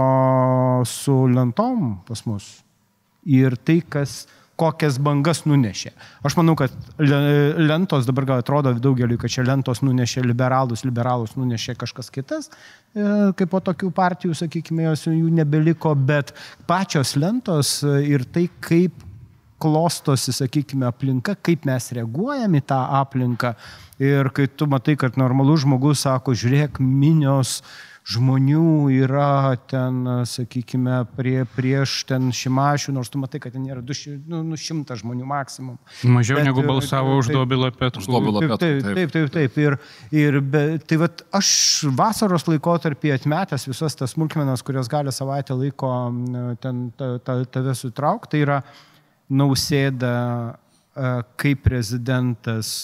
su lentom pas mus ir tai, kas, kokias bangas nunešė. Aš manau, kad lentos dabar gal atrodo daugeliui, kad čia lentos nunešė liberalus, liberalus nunešė kažkas kitas, kaip po tokių partijų, sakykime, jos jų nebeliko, bet pačios lentos ir tai, kaip klostosi, sakykime, aplinka, kaip mes reaguojam į tą aplinką. Ir kai tu matai, kad normalus žmogus sako, žiūrėk, minios žmonių yra ten, sakykime, prie, prieš ten Šimašių, nors tu matai, kad ten yra du, nu, nu, šimtas žmonių maksimum. Mažiau bet, negu balsavo už Dobilą Petkų. Taip, taip, taip, taip, taip. Ir, ir be, tai vat, aš vasaros laikotarpį atmetęs visas tas smulkmenas, kurios gali savaitę laiko ten ta, ta, tave sutraukti, tai yra Nausėda kaip prezidentas.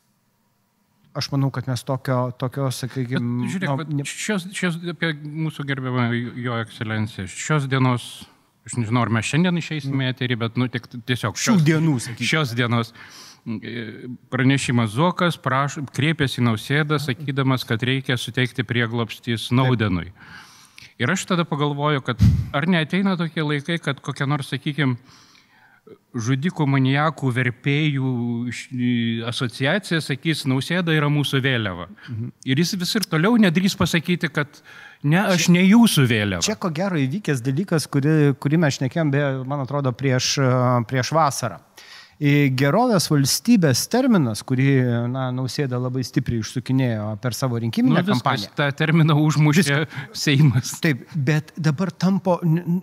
Aš manau, kad mes tokio, tokio sakykime... Žiūrėk, no, ne... šios, šios, apie mūsų gerbiamą jo ekscelenciją, šios dienos, aš nežinau, ar mes šiandien išeisime eterį, bet nu, tik, tiesiog šios, šių dienų, sakykime. Šios dienos pranešimas Zuokas praš, kreipėsi į Nausėdą, sakydamas, kad reikia suteikti prieglobstį Snowdenui. Ir aš tada pagalvoju, kad ar neateina tokie laikai, kad kokia nors, sakykime, žudikų, maniakų, verpėjų asociacija sakys, Nausėda yra mūsų vėliava. Mhm. Ir jis vis ir toliau nedrįs pasakyti, kad ne, aš ne jūsų vėliava. Čia ko gero įvykęs dalykas, kurį, kurį mes šnekėjom, man atrodo, prieš, prieš vasarą. Gerovės valstybės terminas, kurį na, Nausėda labai stipriai išsukinėjo per savo rinkiminę nu, viskas, kampaniją. Tą terminą užmušė Seimas. Taip, bet dabar tampo...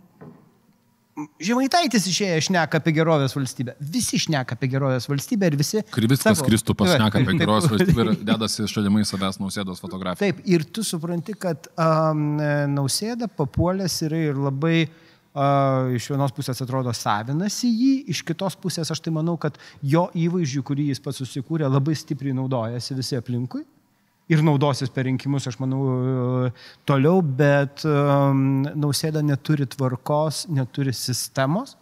Žemaitaitis išėję šneka apie gerovės valstybę. Visi šneka apie gerovės valstybę ir visi... Krivickas savo... Kristupas šneka apie gerovės valstybę ir dedasi šalimai savęs Nausėdos fotografiją. Taip, ir tu supranti, kad um, Nausėda papuolęs yra ir labai uh, iš vienos pusės atrodo savinasi jį, iš kitos pusės aš tai manau, kad jo įvaizdžių, kurį jis pats susikūrė, labai stipriai naudojasi visi aplinkui. ir naudosis per rinkimus, aš manau, toliau, bet um, Nausėda neturi tvarkos, neturi sistemos,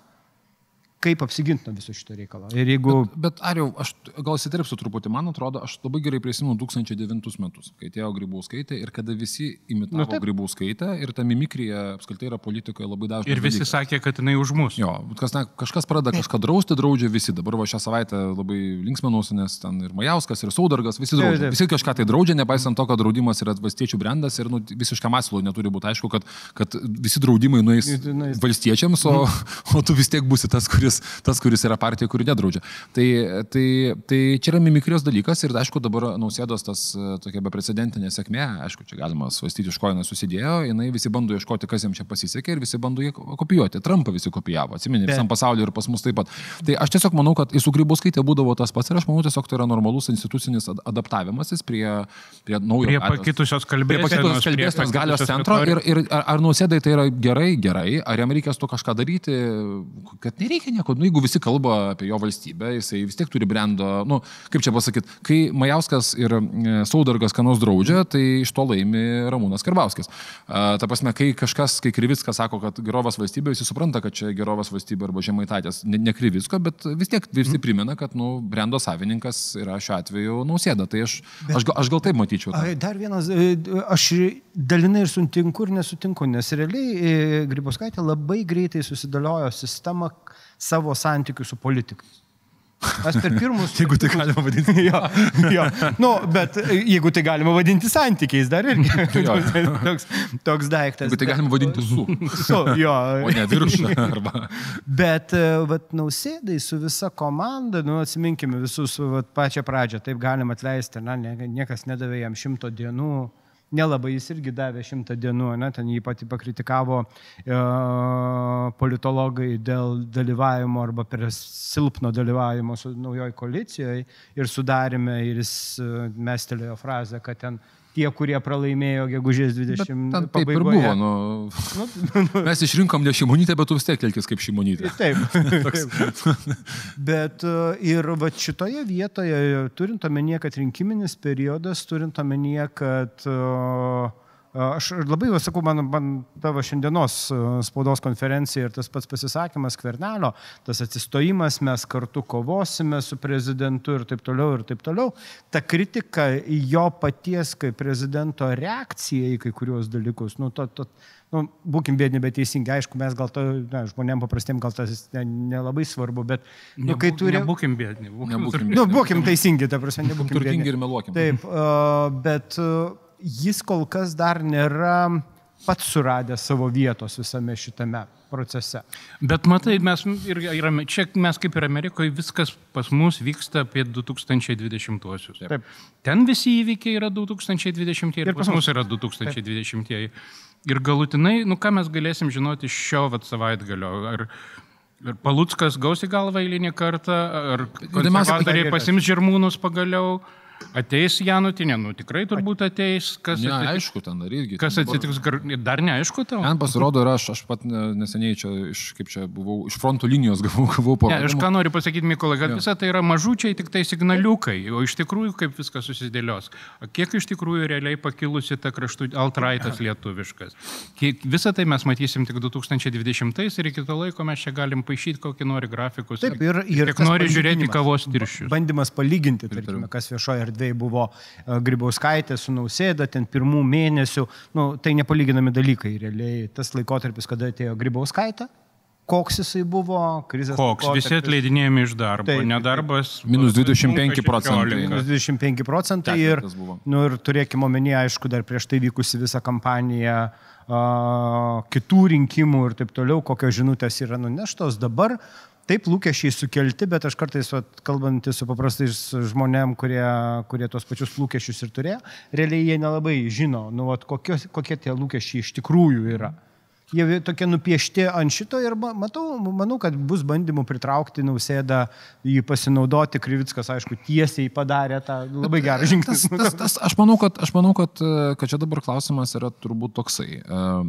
kaip apsiginti nuo viso šito reikalo. Ir jeigu... Bet, bet Ariau, aš gal įsiterpsiu truputį, man atrodo, aš labai gerai prisimenu du tūkstančiai devintus metus, kai atėjo Grybauskaitė ir kada visi imitavo nu, Grybauskaitę ir ta mimikrija apskritai yra politikoje labai dažnai. Ir visi dalykas. Sakė, kad jinai už mus. Jo, kas, na, kažkas pradeda kažką drausti, draudžia visi. Dabar va šią savaitę labai linksminuosi, nes ten ir Majauskas, ir Saudargas, visi draudžia. Taip, taip. Visi kažką tai draudžia, nepaisant to, kad draudimas yra valstiečių brendas ir nu, visiškai masilų neturi būti aišku, kad, kad visi draudimai nueis valstiečiams, o, o tu vis tiek būsi tas, kuris, tas, kuris yra partija, kuri nedraudžia. Tai, tai, tai čia yra mimikrijos dalykas ir aišku dabar Nausėdos tas tokia beprecedentinė sėkmė, aišku, čia galima svastyti, iš ko jinai susidėjo, jinai visi bando ieškoti, kas jiems čia pasisekė ir visi bando jį kopijuoti. Trumpą visi kopijavo, atsimeni, visam pasauliu ir pas mus taip pat. Tai aš tiesiog manau, kad su Grybauskaite būdavo tas pats ir aš manau tiesiog tai yra normalus institucinis adaptavimasis prie, prie naujo. Prie pakitusios kalbėsenos, prie pakitusios kalbėsenos galios centro ir, ir ar, ar Nausėdai tai yra gerai, gerai, ar jam reikės to kažką daryti, kad nereikia nieko, nu, jeigu visi kalba apie jo valstybę, jisai vis tiek turi brendo, nu, kaip čia pasakyti, kai Majauskas ir Saudargas ką nors draudžia, tai iš to laimi Ramūnas Karbauskis. Ta prasme, kai kažkas, kai Krivickas sako, kad gerovės valstybė, visi supranta, kad čia gerovės valstybė arba Žemaitaitės, ne, ne Krivicko, bet vis tiek visi primena, kad, nu, brendo savininkas yra šiuo atveju Nausėda. Tai aš, bet, aš, aš gal taip matyčiau. Ta. Dar vienas, aš dalinai ir sutinku ir nesutinku, nes realiai Grybauskaitė labai greitai susidėliojo sistemą savo santykių su politikais. Aš per pirmus... jeigu tai galima vadinti. jo, jo. Nu, bet jeigu tai galima vadinti santykiais dar irgi. toks, toks daiktas. Jeigu tai galima vadinti su. su, jo. O ne virš. Arba... Bet vat, Nausėdai su visa komanda, nu, atsiminkime visus vat, pačią pradžią, taip galim atleisti, na, niekas nedavė jam šimto dienų. Nelabai jis irgi davė šimtą dienų, ne, ten jį pati pakritikavo e, politologai dėl dalyvavimo arba per silpno dalyvavimo su naujoj koalicijoje ir sudarime ir jis mestelėjo frazę, kad ten tie, kurie pralaimėjo gegužės dvidešimtą pabaigoje. Taip ir buvo. Nu, nu, mes išrinkom ne Šimonytę, bet tu vis tiek elkis kaip Šimonytė. Taip. taip. Bet ir va, šitoje vietoje, turint omenyje, kad rinkiminis periodas, turint omenyje, kad aš labai, sakau, man, man tavo šiandienos spaudos konferencija ir tas pats pasisakymas Skvernelio, tas atsistojimas, mes kartu kovosime su prezidentu ir taip toliau ir taip toliau, ta kritika jo paties kaip prezidento reakcija į kai kuriuos dalykus, nu, to, to, nu, būkim bėdini, bet teisingi, aišku, mes gal to, na, žmonėm paprastiem gal tas nelabai ne svarbu, bet, nu, Nebū, kai turi... Nebūkim bėdini. Nebūkim, nu, būkim teisingi, ta prasme, nebūkim bėdini. Turtingi ir meluokim. Taip, uh, bet... Uh, jis kol kas dar nėra pats suradęs savo vietos visame šitame procese. Bet matai, mes, ir, ir, čia mes kaip ir Amerikoje viskas pas mus vyksta apie du tūkstančiai dvidešimtuosius. Taip. Ten visi įvykiai yra du tūkstančiai dvidešimtieji ir, ir pas mus yra du tūkstančiai dvidešimtieji. Ir galutinai, nu ką mes galėsim žinoti šio vat savaitgalio? Ar, ar Paluckas gaus į galvą eilinį kartą? Ar konservatoriai pasims žirmūnus pagaliau? Ateis Janutinė, nu tikrai turbūt ateis. Kas ne, atsitiks, aišku, ten dar irgi. Kas atsitiks, dar neaišku tau? Man pasirodo, ir aš, aš pat neseniai čia, iš, kaip čia buvau, iš fronto linijos gavau, gavau po... Ne, aš ką noriu pasakyti, Mykolai, kad visą tai yra mažučiai, tik tai signaliukai, o iš tikrųjų kaip viskas susidėlios. Kiek iš tikrųjų realiai pakilusi ta kraštų alt-rightas lietuviškas. Kiek, visą tai mes matysim tik du tūkstančiai dvidešimtais ir iki to laiko mes čia galim paišyti kokį nori grafikus. Taip, ir, ir kiek nori žiūrėti kavos tirščius. Bandymas palyginti, tarkime, kas viešoje erdvėje buvo Grybauskaitė su Nausėda, ten pirmų mėnesių, nu, tai nepalyginami dalykai realiai. Tas laikotarpis, kada atėjo Grybauskaitė, koks jisai buvo, krizės koks, laikotarpis. Visi atleidinėjami iš darbo, taip, nedarbas. Minus dvidešimt penki procentai. Minus dvidešimt penki procentai ir, nu, ir turėkime omenyje, aišku, dar prieš tai vykusi visą kampaniją a, kitų rinkimų ir taip toliau, kokios žinutės yra nuneštos dabar. Taip, lūkesčiai sukelti, bet aš kartais, vat, kalbantys su paprastais žmonėm, kurie, kurie tos pačius lūkesčius ir turėjo, realiai jie nelabai žino, nu, vat, kokios, kokie tie lūkesčiai iš tikrųjų yra. jie tokie nupiešti ant šito ir matau, manau, kad bus bandymų pritraukti Nausėdą, jį pasinaudoti. Krivickas, aišku, tiesiai padarė tą labai gerą žingsnį. Tas, tas, tas, aš manau, kad, aš manau kad, kad čia dabar klausimas yra turbūt toksai.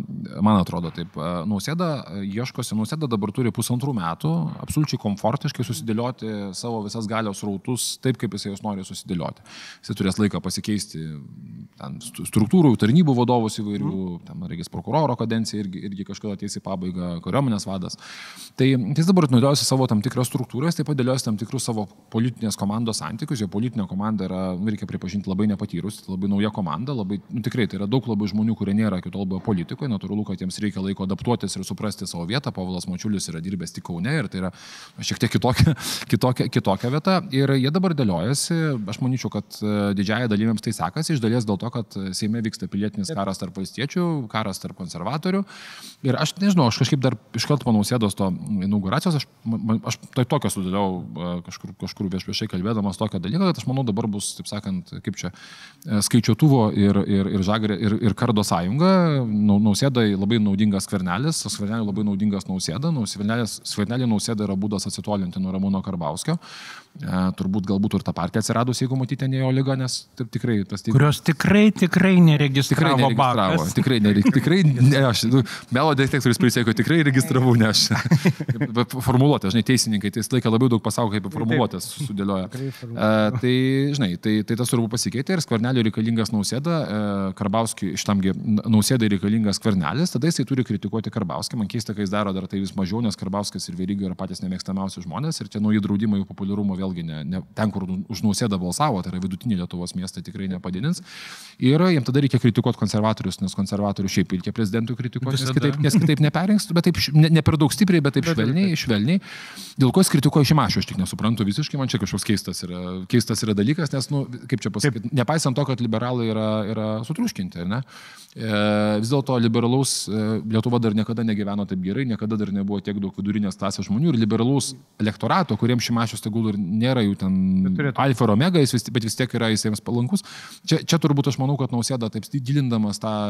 Man atrodo taip. Nausėda ieškosi, Nausėda dabar turi pusantrų metų absoliučiai komfortiškai susidėlioti savo visas galios rautus taip, kaip jis jos nori susidėlioti. Jis turės laiką pasikeisti ten, struktūrų, tarnybų vadovus įvairių, ten, regis prokuroro kadencija irgi irgi kažkada ateis į pabaigą, kariuomenės vadas. Tai jis dabar naudojasi savo tam tikrą struktūrą, jis taip pat dėliojasi tam tikrus savo politinės komandos santykius, jo politinė komanda yra, reikia pripažinti, labai nepatyrus, labai nauja komanda, labai, nu, tikrai tai yra daug labai žmonių, kurie nėra iki tol buvo politikoje, natūralu, kad jiems reikia laiko adaptuotis ir suprasti savo vietą. Povilas Mačiulis yra dirbęs tik Kaune ir tai yra šiek tiek kitokia, kitokia, kitokia vieta ir jie dabar dėliojasi. Aš manyčiau, kad didžiąją dalimėms tai sekasi, iš dalies dėl to, kad Seime vyksta pilietinis karas tarp valstiečių, karas tarp konservatorių. Ir aš nežinau, aš kažkaip dar iškart po Nausėdos to inauguracijos, aš, man, aš tai tokio sudėliau kažkur, kažkur vieš viešai kalbėdamas tokio dalyką, kad aš manau dabar bus, taip sakant, kaip čia, skaičiuotuvo ir, ir, ir, žagrė, ir, ir kardo sąjunga. Nausėdai labai naudingas Skvernelis, Skverneliui labai naudingas Nausėda. Skverneliui Nausėda yra būdas atsitolinti nuo Ramūno Karbauskio. E, turbūt galbūt ir ta partija atsiradus, jeigu matyti ne jo lyga, nes taip, tikrai tas tik... Kurios tikrai, tikrai neregistravo, tikrai neregistravo Bakas. Tikrai, neregistravo, tikrai ne aš. Nu, melo detektorius prisėko, tikrai registravau, ne aš. Formuluotė, žinai, teisininkai, tai laiką labai daug pasako, kaip formuluotės sudėlioja. E, tai, žinai, tai, tai tas turbūt pasikeitė ir Skverneliui reikalingas Nausėda, e, Karbauskiui šitamgi Nausėdai reikalingas Skvernelis, tada jisai turi kritikuoti Karbauskį. Man keista, kai jis daro dar tai vis mažiau, nes Karbauskis ir Veryga yra patys nemėgstamiausi žmonės ir čia nauji draudimai jų populiarumo vėlgi ne, ne, ten, kur už Nausėdą balsavo, tai yra vidutinį Lietuvos miestą tikrai nepadidins. Ir jiems tada reikia kritikuoti konservatorius, nes konservatorių šiaip reikia prezidentui kritikuoti, nes kitaip, nes kitaip neperrinks, bet taip ne, ne per daug stipriai, bet taip švelniai, švelniai. Dėl ko jis kritikuoja Šimašių, aš tik nesuprantu visiškai, man čia kažkoks keistas yra, keistas yra dalykas, nes, nu, kaip čia pasakyti, nepaisant to, kad liberalai yra, yra sutriuškinti, ne? E, vis dėlto liberalaus e, Lietuva dar niekada negyveno taip gerai, niekada dar nebuvo tiek daug vidurinės klasės žmonių ir liberalaus elektorato, kuriems Šimašius tegul ir nėra jų ten alfa ir omega, jis vis, bet vis tiek yra jiems palankus. Čia, čia turbūt aš manau, kad Nausėda taip gilindamas tą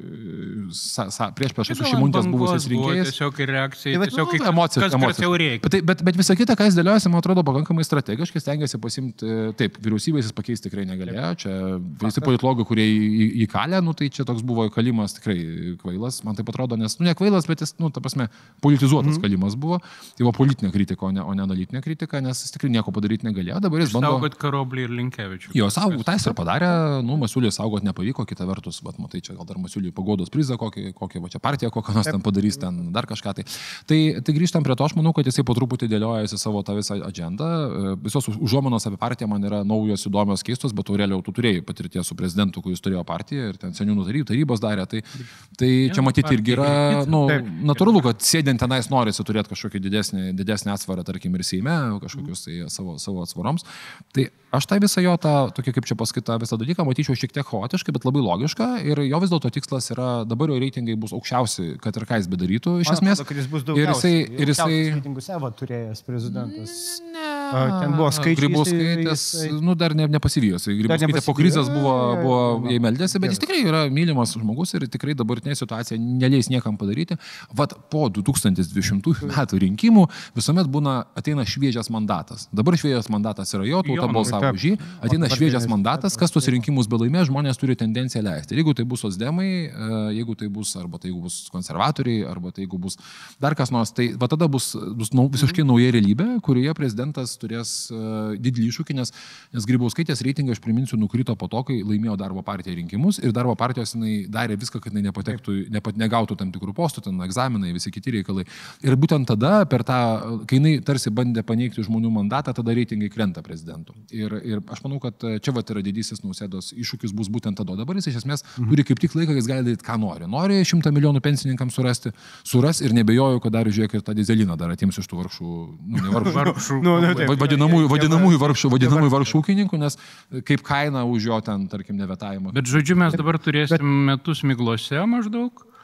sa, sa, prieš prieš su Šimonytės buvusiais rinkėjais. Tiesiog reakcija, tai, tiesiog nu, emocijos, emocijos. Bet, bet, bet visą kitą, ką jis dėliojasi, man atrodo, pakankamai strategiškai, stengiasi pasimti, taip, vyriausybės jis pakeisti tikrai negalėjo, čia visi politologai, kurie įkalė, nu, tai čia toks buvo kalimas tikrai kvailas, man taip atrodo, nes, nu, ne kvailas, bet jis, nu, ta prasme, politizuotas mm. kalimas buvo, tai buvo politinė kritika, o ne, o ne analitinė kritika, nes jis tikrai nieko padaryti negalėjo, dabar jis bando... Saugot Karoblį ir Linkevičių. Jo, saugot, tai jis ir padarė, nu, Masiuliui saugot nepavyko, kita vertus, bet matai, čia gal dar Masiuliui pagodos prizą, kokį, kokį va čia partiją, kokią nors ten padarys, ten dar kažką tai. Tai, tai grįžtam prie to, aš manau, kad jisai po truputį dėliojasi savo tą visą agendą. Visos užuominos apie partiją man yra naujos, įdomios, keistos, bet Aurelijau, tu turėjai patirties su prezidentu, kuris turėjo partiją ir ten seniūnų tarybos darė. Tai, tai čia matyti irgi yra, nu, natūralu, kad sėdint tenais norisi turėti kažkokį didesnį, didesnį atsvarą, tarkim, ir Seime, kažkokius tai savo, savo atsvaroms. Tai aš tai visą jo tą, tokį kaip čia paskaitą, visą dalyką matyčiau šiek tiek chaotiškai, bet labai logišką ir jo vis dėlto tikslas yra, dabar jo reitingai bus aukščiausi, kad ir ką jis bedarytų iš esmės. Man atrodo, kad jis bus daugiausiai. Ir jisai... Ir jisai... reitingus Evo turėjęs prezidentas. Ne. Ten buvo skaičiai. Grybauskaitės, jisai... nu, dar ne, nepasivijos. Grybauskaitė po krizės buvo, buvo jai meldėsi, bet jis tikrai yra mylimas žmogus ir tikrai dabartinė situacija neleis niekam padaryti. Vat po du tūkstančiai dvidešimtųjų metų rinkimų visuomet būna, ateina šviežias mandatas. Dabar šviežias mandatas yra jo, tauta balsavo už jį, ateina šviežias mandatas, kas tuos rinkimus belaimė, žmonės turi tendenciją leisti. Ir jeigu tai bus socdemai, jeigu tai bus, arba tai jeigu bus konservatoriai, arba tai jeigu bus dar kas nors, tai va tada bus, bus nau, visiškai nauja realybė, kurioje prezidentas turės uh, didelį iššūkį, nes, nes Grybauskaitės reitingai, aš priminsiu, nukrito po to, kai laimėjo darbo partija rinkimus ir darbo partijos jinai darė viską, kad jinai nepatektų, nepat, negautų tam tikrų postų, ten egzaminai, visi kiti reikalai. Ir būtent tada, per tą, kai jinai tarsi bandė paneigti žmonių mandatą, tada reitingai krenta prezidentų. Ir, ir aš manau, kad čia va yra didysis Nausėdos iššūkis bus būtent tada. Dabar jis iš esmės mhm. turi kaip tik laiką, jis gali daryti, ką nori. Nori šimtą milijonų pensininkams surasti, suras ir nebejoju, kad dar žiūrėk ir tą dizeliną dar atims iš tų vargšų, nu, ne vargšų, vargšų nu, ne, taip, vadinamųjų, vadinamųjų vargšų, vadinamųjų vargšų ūkininkų, nes kaip kaina už jo ten, tarkim, nevetavimą. Bet žodžiu, mes dabar turėsim bet... metus miglose maždaug.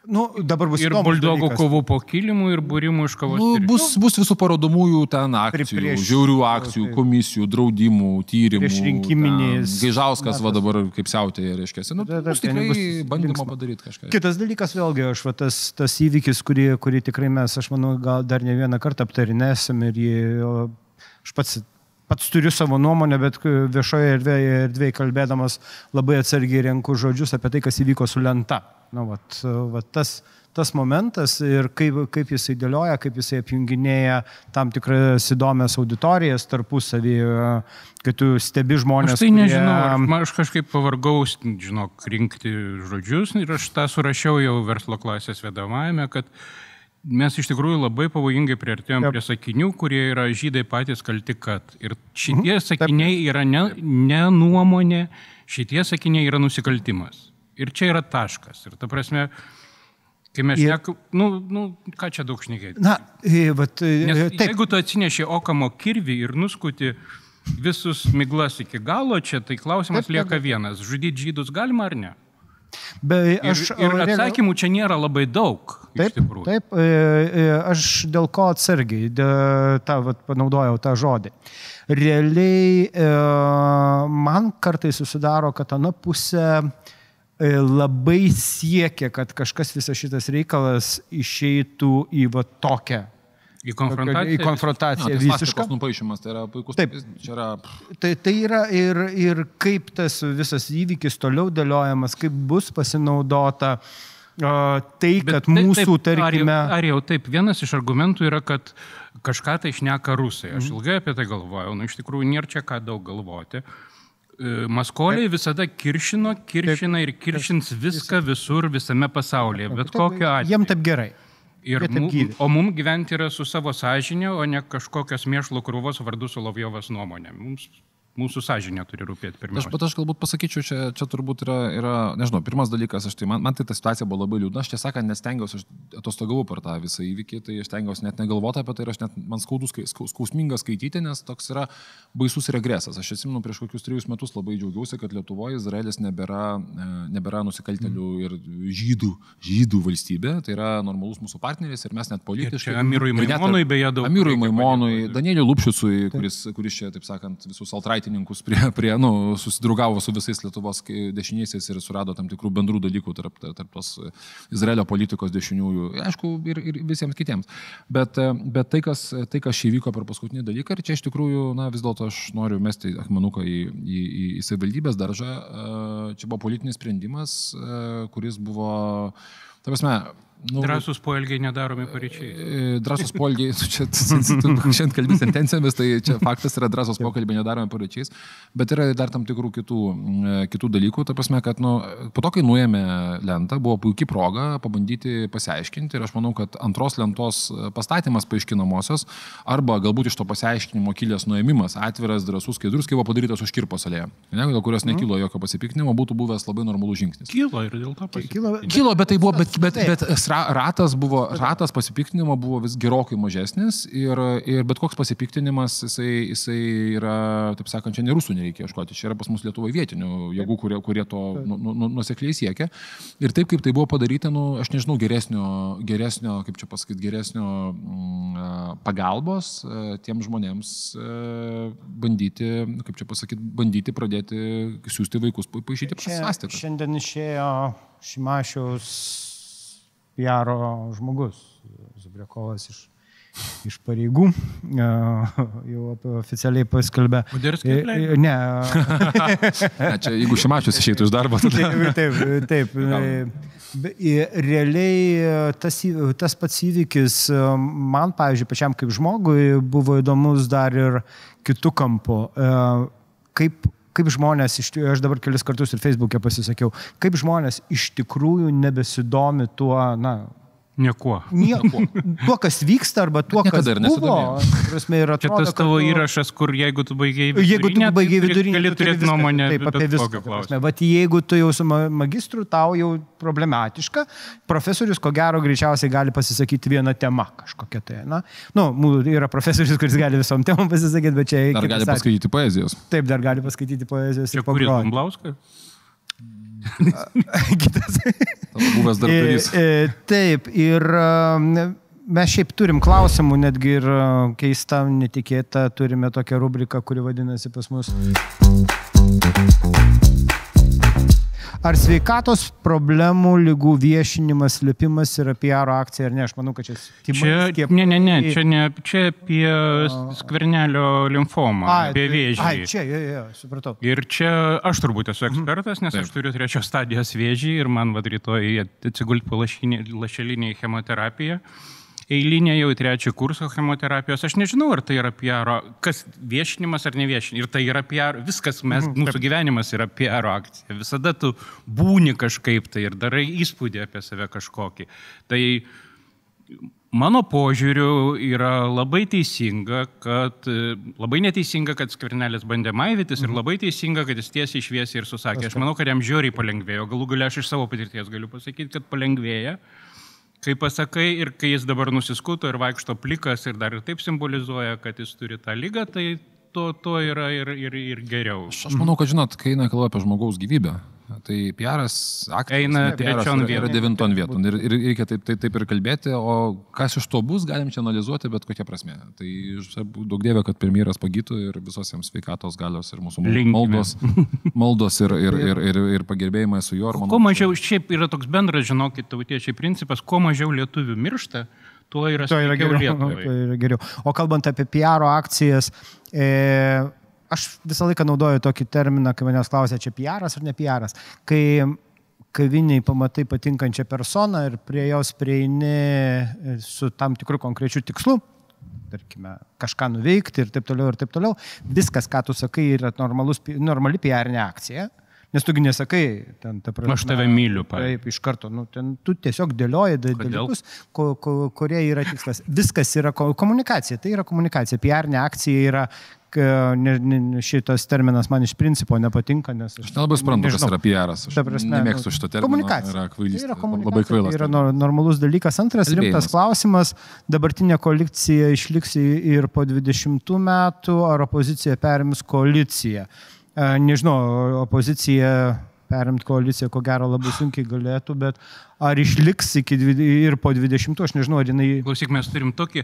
Nu, dabar bus ir buldogų kovų po kilimų, ir būrimų iš kavos. Nu, bus, bus visų parodomųjų ten akcijų, prieš, žiaurių akcijų, tai, komisijų, draudimų, tyrimų. Prieš rinkiminės. Gaižauskas va dabar kaip siautėje, reiškia. Nu, tai bus tikrai bandymo padaryti kažką. Kitas dalykas vėlgi, aš va tas, tas įvykis, kurį, kurį tikrai mes, aš manau, gal dar ne vieną kartą aptarinėsim ir jį, aš pats... Pats turiu savo nuomonę, bet viešoje erdvėje, erdvėje kalbėdamas labai atsargiai renku žodžius apie tai, kas įvyko su lenta. Nu, vat, vat tas, tas momentas ir kaip, kaip jisai dėlioja, kaip jisai apjunginėja tam tikras įdomias auditorijas tarpusavį, kad tu stebi žmonės. Aš tai nežinau, kurie... aš kažkaip pavargau, žinok, rinkti žodžius ir aš tą surašiau jau verslo klasės vedamajame, kad mes iš tikrųjų labai pavojingai priartėjom yep. prie sakinių, kurie yra žydai patys kalti, kad. Ir šitie mhm. sakiniai yra ne, ne nuomonė, šitie sakiniai yra nusikaltimas. Ir čia yra taškas. Ir ta prasme, kai mes ir... nek... Nu, nu, ką čia daug šnekėti? Na, bet... Nes taip. Jeigu tu atsineši Okamo kirvį ir nuskuti visus miglas iki galo čia, tai klausimas taip, lieka taip. vienas. Žudyti žydus galima ar ne? Be, aš, ir, ir atsakymų čia nėra labai daug. Taip, taip, aš dėl ko atsargiai dėl, tą, vat, panaudojau tą žodį. Realiai man kartais susidaro, kad ana pusė labai siekia, kad kažkas visas šitas reikalas išeitų į va tokią. Į konfrontaciją? Į konfrontaciją Na, tai visišką. Nupaišymas, tai yra puikus. Taip, čia yra... Tai, tai yra ir, ir kaip tas visas įvykis toliau dėliojamas, kaip bus pasinaudota uh, tai, kad Bet, mūsų, taip, tarkime... Ar, ar jau taip, vienas iš argumentų yra, kad kažką tai šneka rusai. Aš ilgai apie tai galvojau, nu iš tikrųjų nėra čia ką daug galvoti. Maskoliai taip. visada kiršino, kiršina taip. ir kiršins viską visur, visame pasaulyje, bet taip, kokiu atveju. Jiem taip gerai. Ir mum, o mums gyventi yra su savo sąžinė, o ne kažkokios mėšlo krūvos vardu Solovjovas nuomonė. Mums, mūsų sąžinė turi rūpėti pirmiausia. Aš, bet aš galbūt pasakyčiau, čia, čia turbūt yra, yra, nežinau, pirmas dalykas, aš tai, man, man tai ta situacija buvo labai liūdna, aš tiesą sakant, nestengiausi, aš atostogavau per tą visą įvykį, tai aš stengiausi net negalvoti apie tai ir aš net, man skaudus, skausminga skaityti, nes toks yra baisus regresas. Aš atsimenu, prieš kokius trejus metus labai džiaugiausi, kad Lietuvoje Izraelis nebėra, nebėra nusikaltelių ir žydų, žydų valstybė, tai yra normalus mūsų partneris ir mes net politiškai. Čia Amirui Maimonui beje daug. Amirui Maimonui, Danieliui Lupšicui, kuris, kuris čia, taip sakant, visus altraitininkus prie, prie nu, susidraugavo su visais Lietuvos dešiniaisiais ir surado tam tikrų bendrų dalykų tarp, tarp tos Izraelio politikos dešiniųjų, aišku, ir, ir visiems kitiems. Bet, bet tai, kas, tai, kas čia įvyko per paskutinį dalyką, ir čia iš tikrųjų, na, vis dėlto aš noriu mesti akmenuką į, į, į, į savivaldybės daržą. Čia buvo politinis sprendimas, kuris buvo, ta prasme, Nu, drąsus poelgiai nedaromi paryčiai. Drąsus poelgiai, čia šiandien kalbės sentencijomis, tai čia faktas yra drąsus pokalbiai nedaromi paryčiais, bet yra dar tam tikrų kitų, kitų dalykų. Ta prasme, kad nu, po to, kai nuėmė lentą, buvo puikiai proga pabandyti pasiaiškinti ir aš manau, kad antros lentos pastatymas paaiškinamosios arba galbūt iš to pasiaiškinimo kilęs nuėmimas, atviras, drąsus, skaidrus, kai buvo padarytas už Kirpos alėją, dėl kurios nekilo jokio pasipiktinimo, būtų buvęs labai normalus žingsnis. Kilo ir dėl to pasipiktinimo. Kilo, bet tai buvo, bet, bet, bet ratas buvo, ratas pasipiktinimo buvo vis gerokai mažesnis ir, ir bet koks pasipiktinimas, jisai, jisai yra, taip sakant, čia ne rusų nereikia ieškoti, čia yra pas mus Lietuvoje vietinių jėgų, kurie, kurie to nu, nu, nusekliai siekia. Ir taip, kaip tai buvo padaryta, nu, aš nežinau, geresnio, geresnio, kaip čia pasakyti, geresnio mm, pagalbos tiem žmonėms bandyti, kaip čia pasakyti, bandyti pradėti siūsti vaikus, paišyti pasastiką. Šiandien išėjo Šimašiaus Piaro žmogus, Zubriakovas iš, iš pareigų, jau oficialiai paskelbė. Uderskis? Ne. ne. Čia jeigu Šimašius išeitų iš darbo, tada. Taip, taip. taip. Realiai tas, tas pats įvykis man, pavyzdžiui, pačiam kaip žmogui buvo įdomus dar ir kitų kampų. Kaip Kaip žmonės, aš dabar kelis kartus ir Facebook'e pasisakiau, kaip žmonės iš tikrųjų nebesidomi tuo, na... Niekuo. Niekuo. Tuo, kas vyksta, arba tuo, kas buvo. Prasme, ir atrodo, čia tas tavo kad, įrašas, kur jeigu tu baigiai vidurinę, jeigu tu baigiai vidurinę, gali turėti nuomonę taip, apie viską. Prasme, bet jeigu tu jau su magistru, tau jau problematiška, profesorius, ko gero, greičiausiai gali pasisakyti vieną temą kažkokią tai. Na, nu, yra profesorius, kuris gali visom temom pasisakyti, bet čia... Dar gali paskaityti poezijos. Taip, dar gali paskaityti poezijos. Čia kuris, Bumblauskas? Kitas. Buvęs darbdavys. Taip, ir mes šiaip turim klausimų, netgi ir keista, netikėta, turime tokią rubriką, kuri vadinasi pas mus. Ar sveikatos problemų, lygų viešinimas, slėpimas yra P R akcija ar ne? Aš manau, kad čia... Čia, ne, ne, ne, čia, ne, čia apie skvernelio limfomą, ai, apie vėžį. Ai, čia, jo, jo, supratau. Ir čia aš turbūt esu ekspertas, nes aš turiu trečios stadijos vėžį ir man vad rytoj atsigulti po lašelinį chemoterapiją. Eilinė jau trečio kurso chemoterapijos. Aš nežinau, ar tai yra P R, kas viešinimas ar neviešinimas. Ir tai yra P R, viskas, mes, mūsų gyvenimas yra P R akcija. Visada tu būni kažkaip tai ir darai įspūdį apie save kažkokį. Tai mano požiūriu yra labai teisinga, kad, labai neteisinga, kad Skvernelis bandė maivytis ir labai teisinga, kad jis tiesiai šviesiai ir susakė. Aš manau, kad jam žiauriai palengvėjo. Galų galia aš iš savo patirties galiu pasakyti, kad palengvėja. Kai pasakai ir kai jis dabar nusiskuto ir vaikšto plikas ir dar ir taip simbolizuoja, kad jis turi tą lygą, tai to, to yra ir, ir, ir geriau. Aš manau, kad žinot, kai eina kalba apie žmogaus gyvybę, tai P R-as eina trečion vieton. Yra devinton vieton ir, ir reikia taip, taip, taip ir kalbėti, o kas iš to bus, galim čia analizuoti, bet kokia prasme. Tai daug dievė, kad premjeras pagytų ir visos jiems sveikatos galios ir mūsų maldos, maldos ir, ir, ir, ir, ir pagerbėjimai su juo. Kuo mažiau, šiaip yra toks bendras, žinokit, tautiečiai principas, kuo mažiau lietuvių miršta, tuo yra, yra geriau. yra geriau. O kalbant apie P R akcijas, e... aš visą laiką naudoju tokį terminą, kai manęs klausia, čia P R-as ar ne P R-as. Kai kaviniai pamatai patinkančią personą ir prie jos prieini su tam tikru konkrečiu tikslu, tarkime, kažką nuveikti ir taip toliau ir taip toliau, viskas, ką tu sakai, yra normalus, normali P R-inė akcija. Nes tugi nesakai, ten, ta prasme, aš tave myliu, taip, iš karto, nu, ten, tu tiesiog dėlioji dalykus, ko, ko, kurie yra tikslas. Viskas yra komunikacija, tai yra komunikacija. P R-inė akcija yra, ne, ne, šitas terminas man iš principo nepatinka, nes aš... Aš nelabai suprantu, kas yra P R-as, aš prasme, nemėgstu šito termino. Komunikacija. Yra kvailys, tai yra komunikacija, labai kvailas. Tai yra normalus dalykas. Antras Kalbėjimas. Rimtas klausimas, dabartinė koalicija išliks ir po dvidešimtų metų, ar opozicija perims koaliciją? Nežinau, opozicija perimti koaliciją, ko gero labai sunkiai galėtų, bet ar išliks iki ir po dvidešimtų, aš nežinau, ar jinai... Klausyk, mes turim tokį...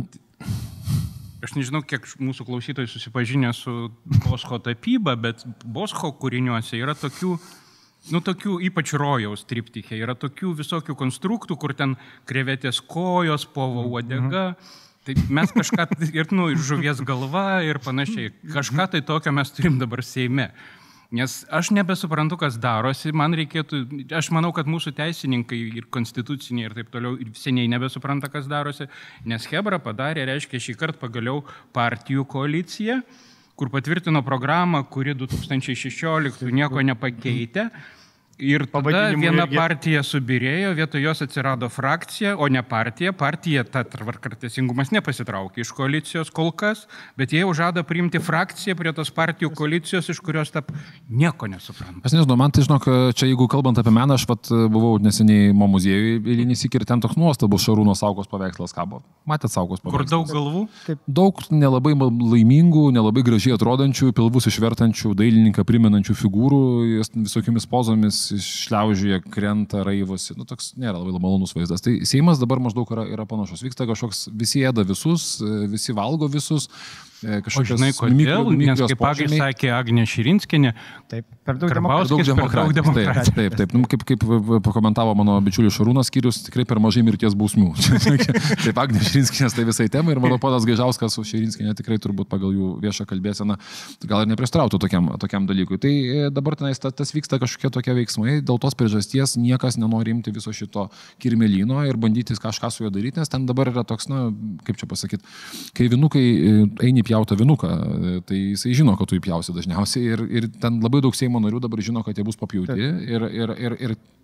Aš nežinau, kiek mūsų klausytojai susipažinę su Boscho tapyba, bet Boscho kūriniuose yra tokių, nu, tokių ypač rojaus triptiche, yra tokių visokių konstruktų, kur ten krevetės kojos, povo uodega. Tai mes kažką, ir, nu, ir žuvies galva ir panašiai, kažką tai tokio mes turim dabar Seime. Nes aš nebesuprantu, kas darosi, man reikėtų, aš manau, kad mūsų teisininkai ir konstituciniai ir taip toliau ir seniai nebesupranta, kas darosi, nes Chebra padarė, reiškia, šį kartą pagaliau partijų koaliciją, kur patvirtino programą, kuri du tūkstančiai šešioliktų nieko nepakeitė. Ir tada viena partija subirėjo, vietoj jos atsirado frakcija, o ne partija. Partija, ta tvarka ir teisingumas, nepasitraukė iš koalicijos kol kas, bet jie jau žada priimti frakciją prie tos partijų koalicijos, iš kurios tap nieko nesupranta. Aš nežinau, man tai žinok, čia jeigu kalbant apie meną, aš vat, buvau neseniai Mo muziejui eilinį sykį ir ten toks nuostabus Šarūno Saukos paveikslas kabo. Matėt Saukos paveikslas? Kur daug galvų? Taip. Daug nelabai laimingų, nelabai gražiai atrodančių, pilvus išvertančių, dailininką primenančių figūrų, visokiamis pozomis šliaužyje, krenta, raivosi. Nu, toks nėra labai malonus vaizdas. Tai Seimas dabar maždaug yra, yra panašus. Vyksta kažkoks, visi ėda visus, visi valgo visus. O žinai, kodėl? Nes kaip Agnė sakė Agnė Širinskienė, taip, per daug Karbauskis, per daug demokratijos. Taip, taip, taip. Nu, kaip, kaip pakomentavo mano bičiulis Šarūnas Skyrius, tikrai per mažai mirties bausmių. Taip, Agnė Širinskienės tai visai temai ir mano ponas Gaižauskas su Širinskienė tikrai turbūt pagal jų viešą kalbėseną gal ir neprieštarautų tokiam, tokiam dalykui. Tai dabar tenais tas vyksta kažkokie tokie veiksmai, dėl tos priežasties niekas nenori imti viso šito kirmelino ir bandyti kažką su juo daryti, nes ten dabar yra toks, na, kaip čia pasakyti, kai vinukai eini pjauta vinuką, tai jisai žino, kad tu įpjausi dažniausiai ir, ir ten labai daug Seimo narių dabar žino, kad jie bus papjauti ir, ir, ir, ir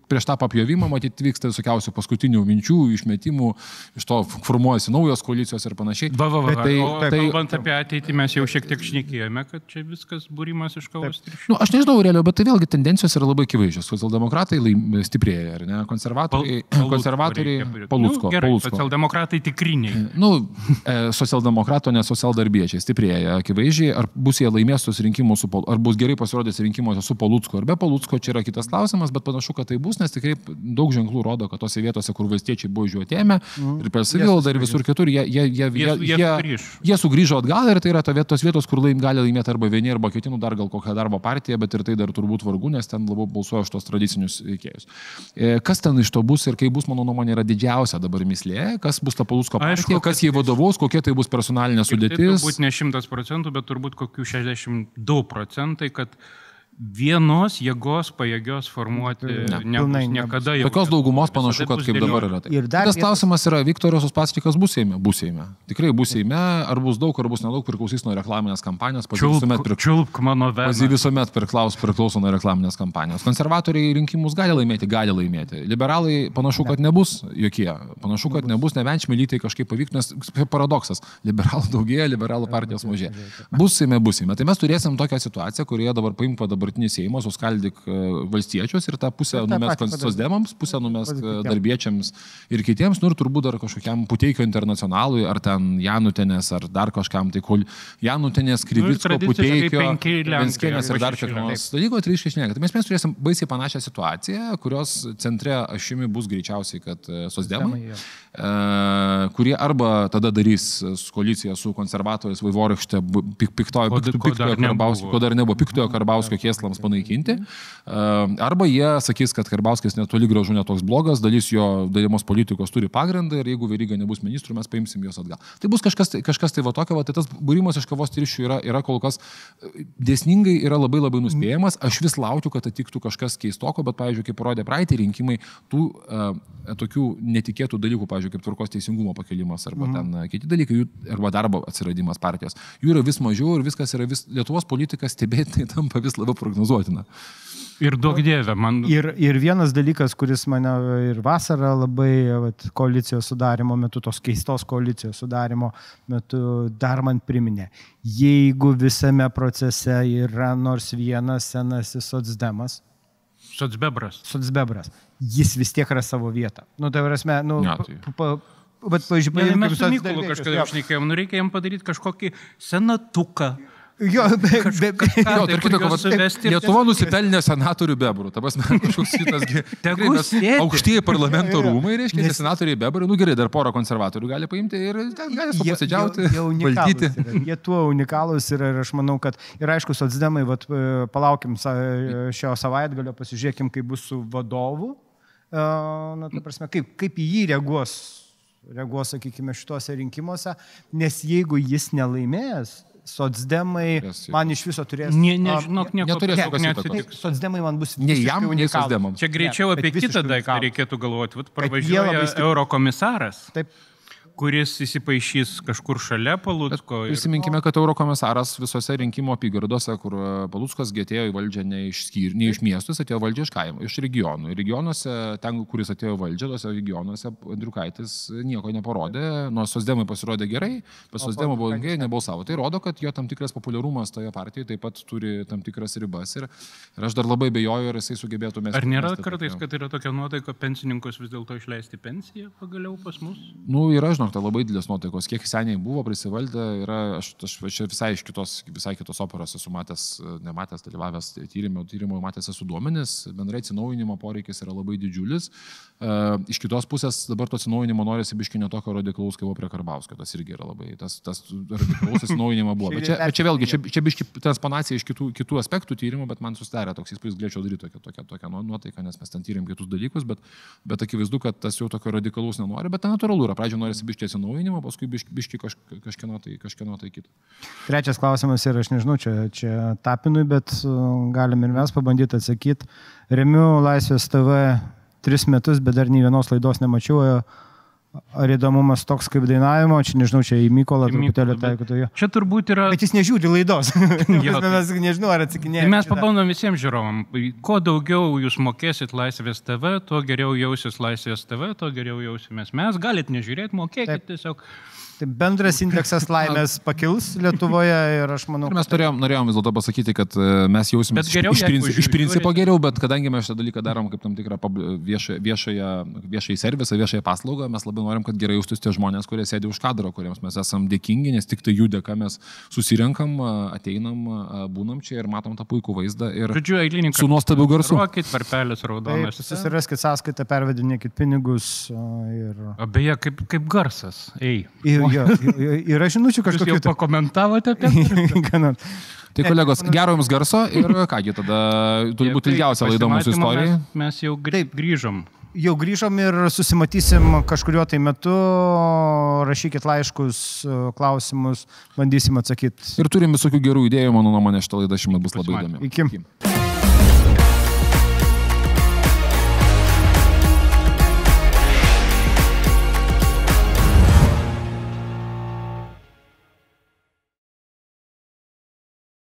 prieš tą papjovimą, matyt, vyksta visokiausių paskutinių minčių, išmetimų, iš to formuojasi naujos koalicijos ir panašiai. Va, va, va. Tai, o tai, kalbant apie ateitį, mes jau šiek tiek šnekėjome, kad čia viskas būrimas iš kavos tirščių. Nu, aš nežinau, realiai, bet tai vėlgi tendencijos yra labai akivaizdžios. Socialdemokratai stiprėja, ar ne? Konservatoriai, Pal, konservatoriai Palucko. Nu, gerai, Palucko. Socialdemokratai tikriniai. Nu, socialdemokrato, ne socialdarbiečiai stiprėja akivaizdžiai. Ar bus jie laimės tos rinkimus, su, ar bus gerai pasirodęs rinkimuose su Palucko ar be Palucko, čia yra kitas klausimas, bet panašu, kad tai bus, nes tikrai daug ženklų rodo, kad tose vietose, kur valstiečiai buvo žiūrėtėme mm. ir per savivaldą ir visur kitur, jie, jie, jie, jie, jie, jie, jie sugrįžo atgal ir tai yra tos vietos, kur laim gali laimėti arba vieni, arba kiti, nu, dar gal kokią darbo partiją, bet ir tai dar turbūt vargu, nes ten labiau balsuoja už tos tradicinius veikėjus. Kas ten iš to bus ir kaip bus, mano nuomonė, yra didžiausia dabar mislė, kas bus ta Palucko partija, kas jie vadovaus, kokia tai bus personalinė sudėtis. Tai turbūt ne šimtas procentų, bet turbūt kokių šešiasdešimt du procentai, kad vienos jėgos pajėgios formuoti ne, nebus niekada jau. Tokios daugumos panašu, kad kaip dabar yra. Tai. Tas klausimas yra, Viktorijos Uspaskichas bus Seime? Bus Seime. Tikrai bus Seime, ar bus daug, ar bus nedaug, priklausys nuo reklaminės kampanijos. Čiulpk, čiulpk mano veną. Pazi visuomet priklauso, priklauso nuo reklaminės kampanijos. Konservatoriai rinkimus gali laimėti, gali laimėti. Liberalai panašu, kad nebus jokie. Panašu, kad nebus, nebent Šmilytei kažkaip pavyktų, nes paradoksas. Liberalų daugėja, liberalų partijos mažėja. Bus Seime, bus Seime. Tai mes turėsim tokią situaciją, kurioje dabar paimpa dabar Seimas, suskaldyk valstiečius ir tą pusę numes socdemams, pusę numes darbiečiams ir kitiems, nu ir turbūt dar kažkokiam Puteikio internacionalui, ar ten Janutienės, ar dar kažkam, tai kol Janutienės, Krivicko, nu, Puteikio, Venskienės ir dar kiekvienos dalyko, tai reiškia šneka. Tai mes, mes turėsim baisiai panašią situaciją, kurios centre ašimi bus greičiausiai, kad socdemai, e, kurie arba tada darys koaliciją su konservatoriais Vaivorykšte, piktojo, piktojo Karbauskio, ko dar nebuvo, piktojo Karbauskio kėslams panaikinti. Arba jie sakys, kad Karbauskis netoli gražu netoks blogas, dalis jo dalimos politikos turi pagrindą ir jeigu Veryga nebus ministrų, mes paimsim jos atgal. Tai bus kažkas, kažkas tai va tokio, va, tai tas būrimas iš kavos tirščių yra, yra kol kas dėsningai, yra labai labai nuspėjamas. Aš vis laukiu, kad atiktų kažkas keistoko, bet, pavyzdžiui, kaip parodė praeitį rinkimai, tų uh, tokių netikėtų dalykų, pavyzdžiui, kaip tvarkos teisingumo pakelimas arba mm. ten kiti dalykai, jų, arba darbo atsiradimas partijos. Jų yra vis mažiau ir viskas yra vis, Lietuvos politika stebėtinai tampa vis labiau prognozuotina. Ir daug dievė, man. Ir, ir vienas dalykas, kuris mane ir vasarą labai vat, koalicijos sudarimo metu, tos keistos koalicijos sudarimo metu dar man priminė. Jeigu visame procese yra nors vienas senasis socdemas, Socbebras. Socbebras, jis vis tiek yra savo vietą. Nu, tai prasme, nu, ja, tai. pa, pa, bet, pažiūrėjau, ja, mes su Mykolu kažkada jau šnekėjom, nu reikia jam padaryti kažkokį senatuką. Jo, be, be, be, jo, tai kitoko, Lietuva nusipelnė senatorių bebrų. Tabas man kažkoks šitas aukštieji parlamento rūmai, reiškia, nes senatoriai bebrai, nu gerai, dar porą konservatorių gali paimti ir gali pasidžiauti, valdyti. Jie tuo unikalūs yra ir aš manau, kad ir aišku, socdemai, vat, palaukim šio savaitgalio, pasižiūrėkim, kaip bus su vadovu, na, ta prasme, kaip, kaip į jį reaguos, reaguos, sakykime, šituose rinkimuose, nes jeigu jis nelaimės, socdemai man iš viso turės... Ne, ne, žinok, nieko neatsitiks. Socdemai man bus nei jam, nei socdemam. Čia greičiau ne, apie kitą daiktą reikėtų galvoti. Vat pravažiuoja eurokomisaras. Taip. Kuris įsipaišys kažkur šalia Palucko. Prisiminkime, kad eurokomisaras visose rinkimo apygardose, kur Paluckas atėjo į valdžią ne iš, skyr, ne iš miestus, atėjo valdžią iš kaimo, iš regionų. Regionuose, ten, kuris atėjo valdžią, tose regionuose Andriukaitis nieko neparodė, nors socdemai pasirodė gerai, bet socdemai buvo gerai, nebalsavo. Tai rodo, kad jo tam tikras populiarumas toje partijoje taip pat turi tam tikras ribas ir, ir aš dar labai bejoju, ar jisai sugebėtų mesti. Ar nėra kartais, kad yra tokia nuotaika pensininkus vis dėlto išleisti pensiją pagaliau pas mus? Nu, yra, žinok, tai labai didelės nuotaikos. Kiek seniai buvo prisivaldę, yra, aš, aš, aš visai iš kitos, visai kitos operos esu matęs, nematęs, dalyvavęs tyrimo, tyrimo matęs esu duomenis, bendrai atsinaujinimo poreikis yra labai didžiulis. Uh, iš kitos pusės dabar to atsinaujinimo norisi biški ne tokio radikalaus, kaip buvo prie Karbauskio, tas irgi yra labai, tas, tas radikalaus atsinaujinimo buvo. Bet čia, bet čia vėlgi, čia, čia biški transponacija iš kitų, kitų aspektų tyrimo, bet man susidarė toks įspūdis, galėčiau daryti tokią, tokią, tokią nuotaiką, nes mes ten tyrėm kitus dalykus, bet, bet akivaizdu, kad tas jau tokio radikalaus nenori, bet tai natūralu yra. Pradžioje norisi biški atsinaujinimo, paskui biški, biški kaž, kažkieno tai, kažkieno tai kito. Trečias klausimas ir aš nežinau, čia, čia Tapinui, bet galim ir mes pabandyti atsakyti. Remiu Laisvės T V tris metus, bet dar nei vienos laidos nemačiau. Ar įdomumas toks kaip dainavimo, čia nežinau, čia į Mykolą truputėlį taikotų jo. Čia turbūt yra... Bet jis nežiūri laidos. Jo, mes nežinau, ar atsakinėjame. Tai mes pabandom visiems žiūrovam. Kuo daugiau jūs mokėsit Laisvės T V, tuo geriau jausis Laisvės T V, tuo geriau jausimės mes. Galit nežiūrėti, mokėkit Taip. tiesiog... Tai bendras indeksas laimės pakils Lietuvoje ir aš manau... Ir mes norėjom, norėjom vis dėlto pasakyti, kad mes jausimės geriau, iš, princip, iš principo geriau, bet kadangi mes šitą dalyką darom kaip tam tikrą viešąją, viešąją, viešąją servisą, viešąją paslaugą, mes labai norim, kad gerai jaustųsi tie žmonės, kurie sėdi už kadro, kuriems mes esam dėkingi, nes tik tai jų dėka mes susirenkam, ateinam, būnam čia ir matom tą puikų vaizdą. Ir Žodžiu, eilinį su nuostabiu garsu. Ruokit, varpelis raudonas. Susiraskit sąskaitą, pervedinėkit pinigus ir... Beje, kaip, kaip garsas. Ei. Jo, yra žinučių kažkokių. Jūs jau pakomentavote apie tai? Tai kolegos, gero jums garso ir kągi tada turi būti ilgiausia laida mūsų istorijai. Mes, mes jau grįžom. Jau grįžom ir susimatysim kažkurio tai metu, rašykit laiškus, klausimus, bandysim atsakyti. Ir turim visokių gerų idėjų, mano nuomonė, šitą laidą šiandien bus labai įdomi. Iki. Iki.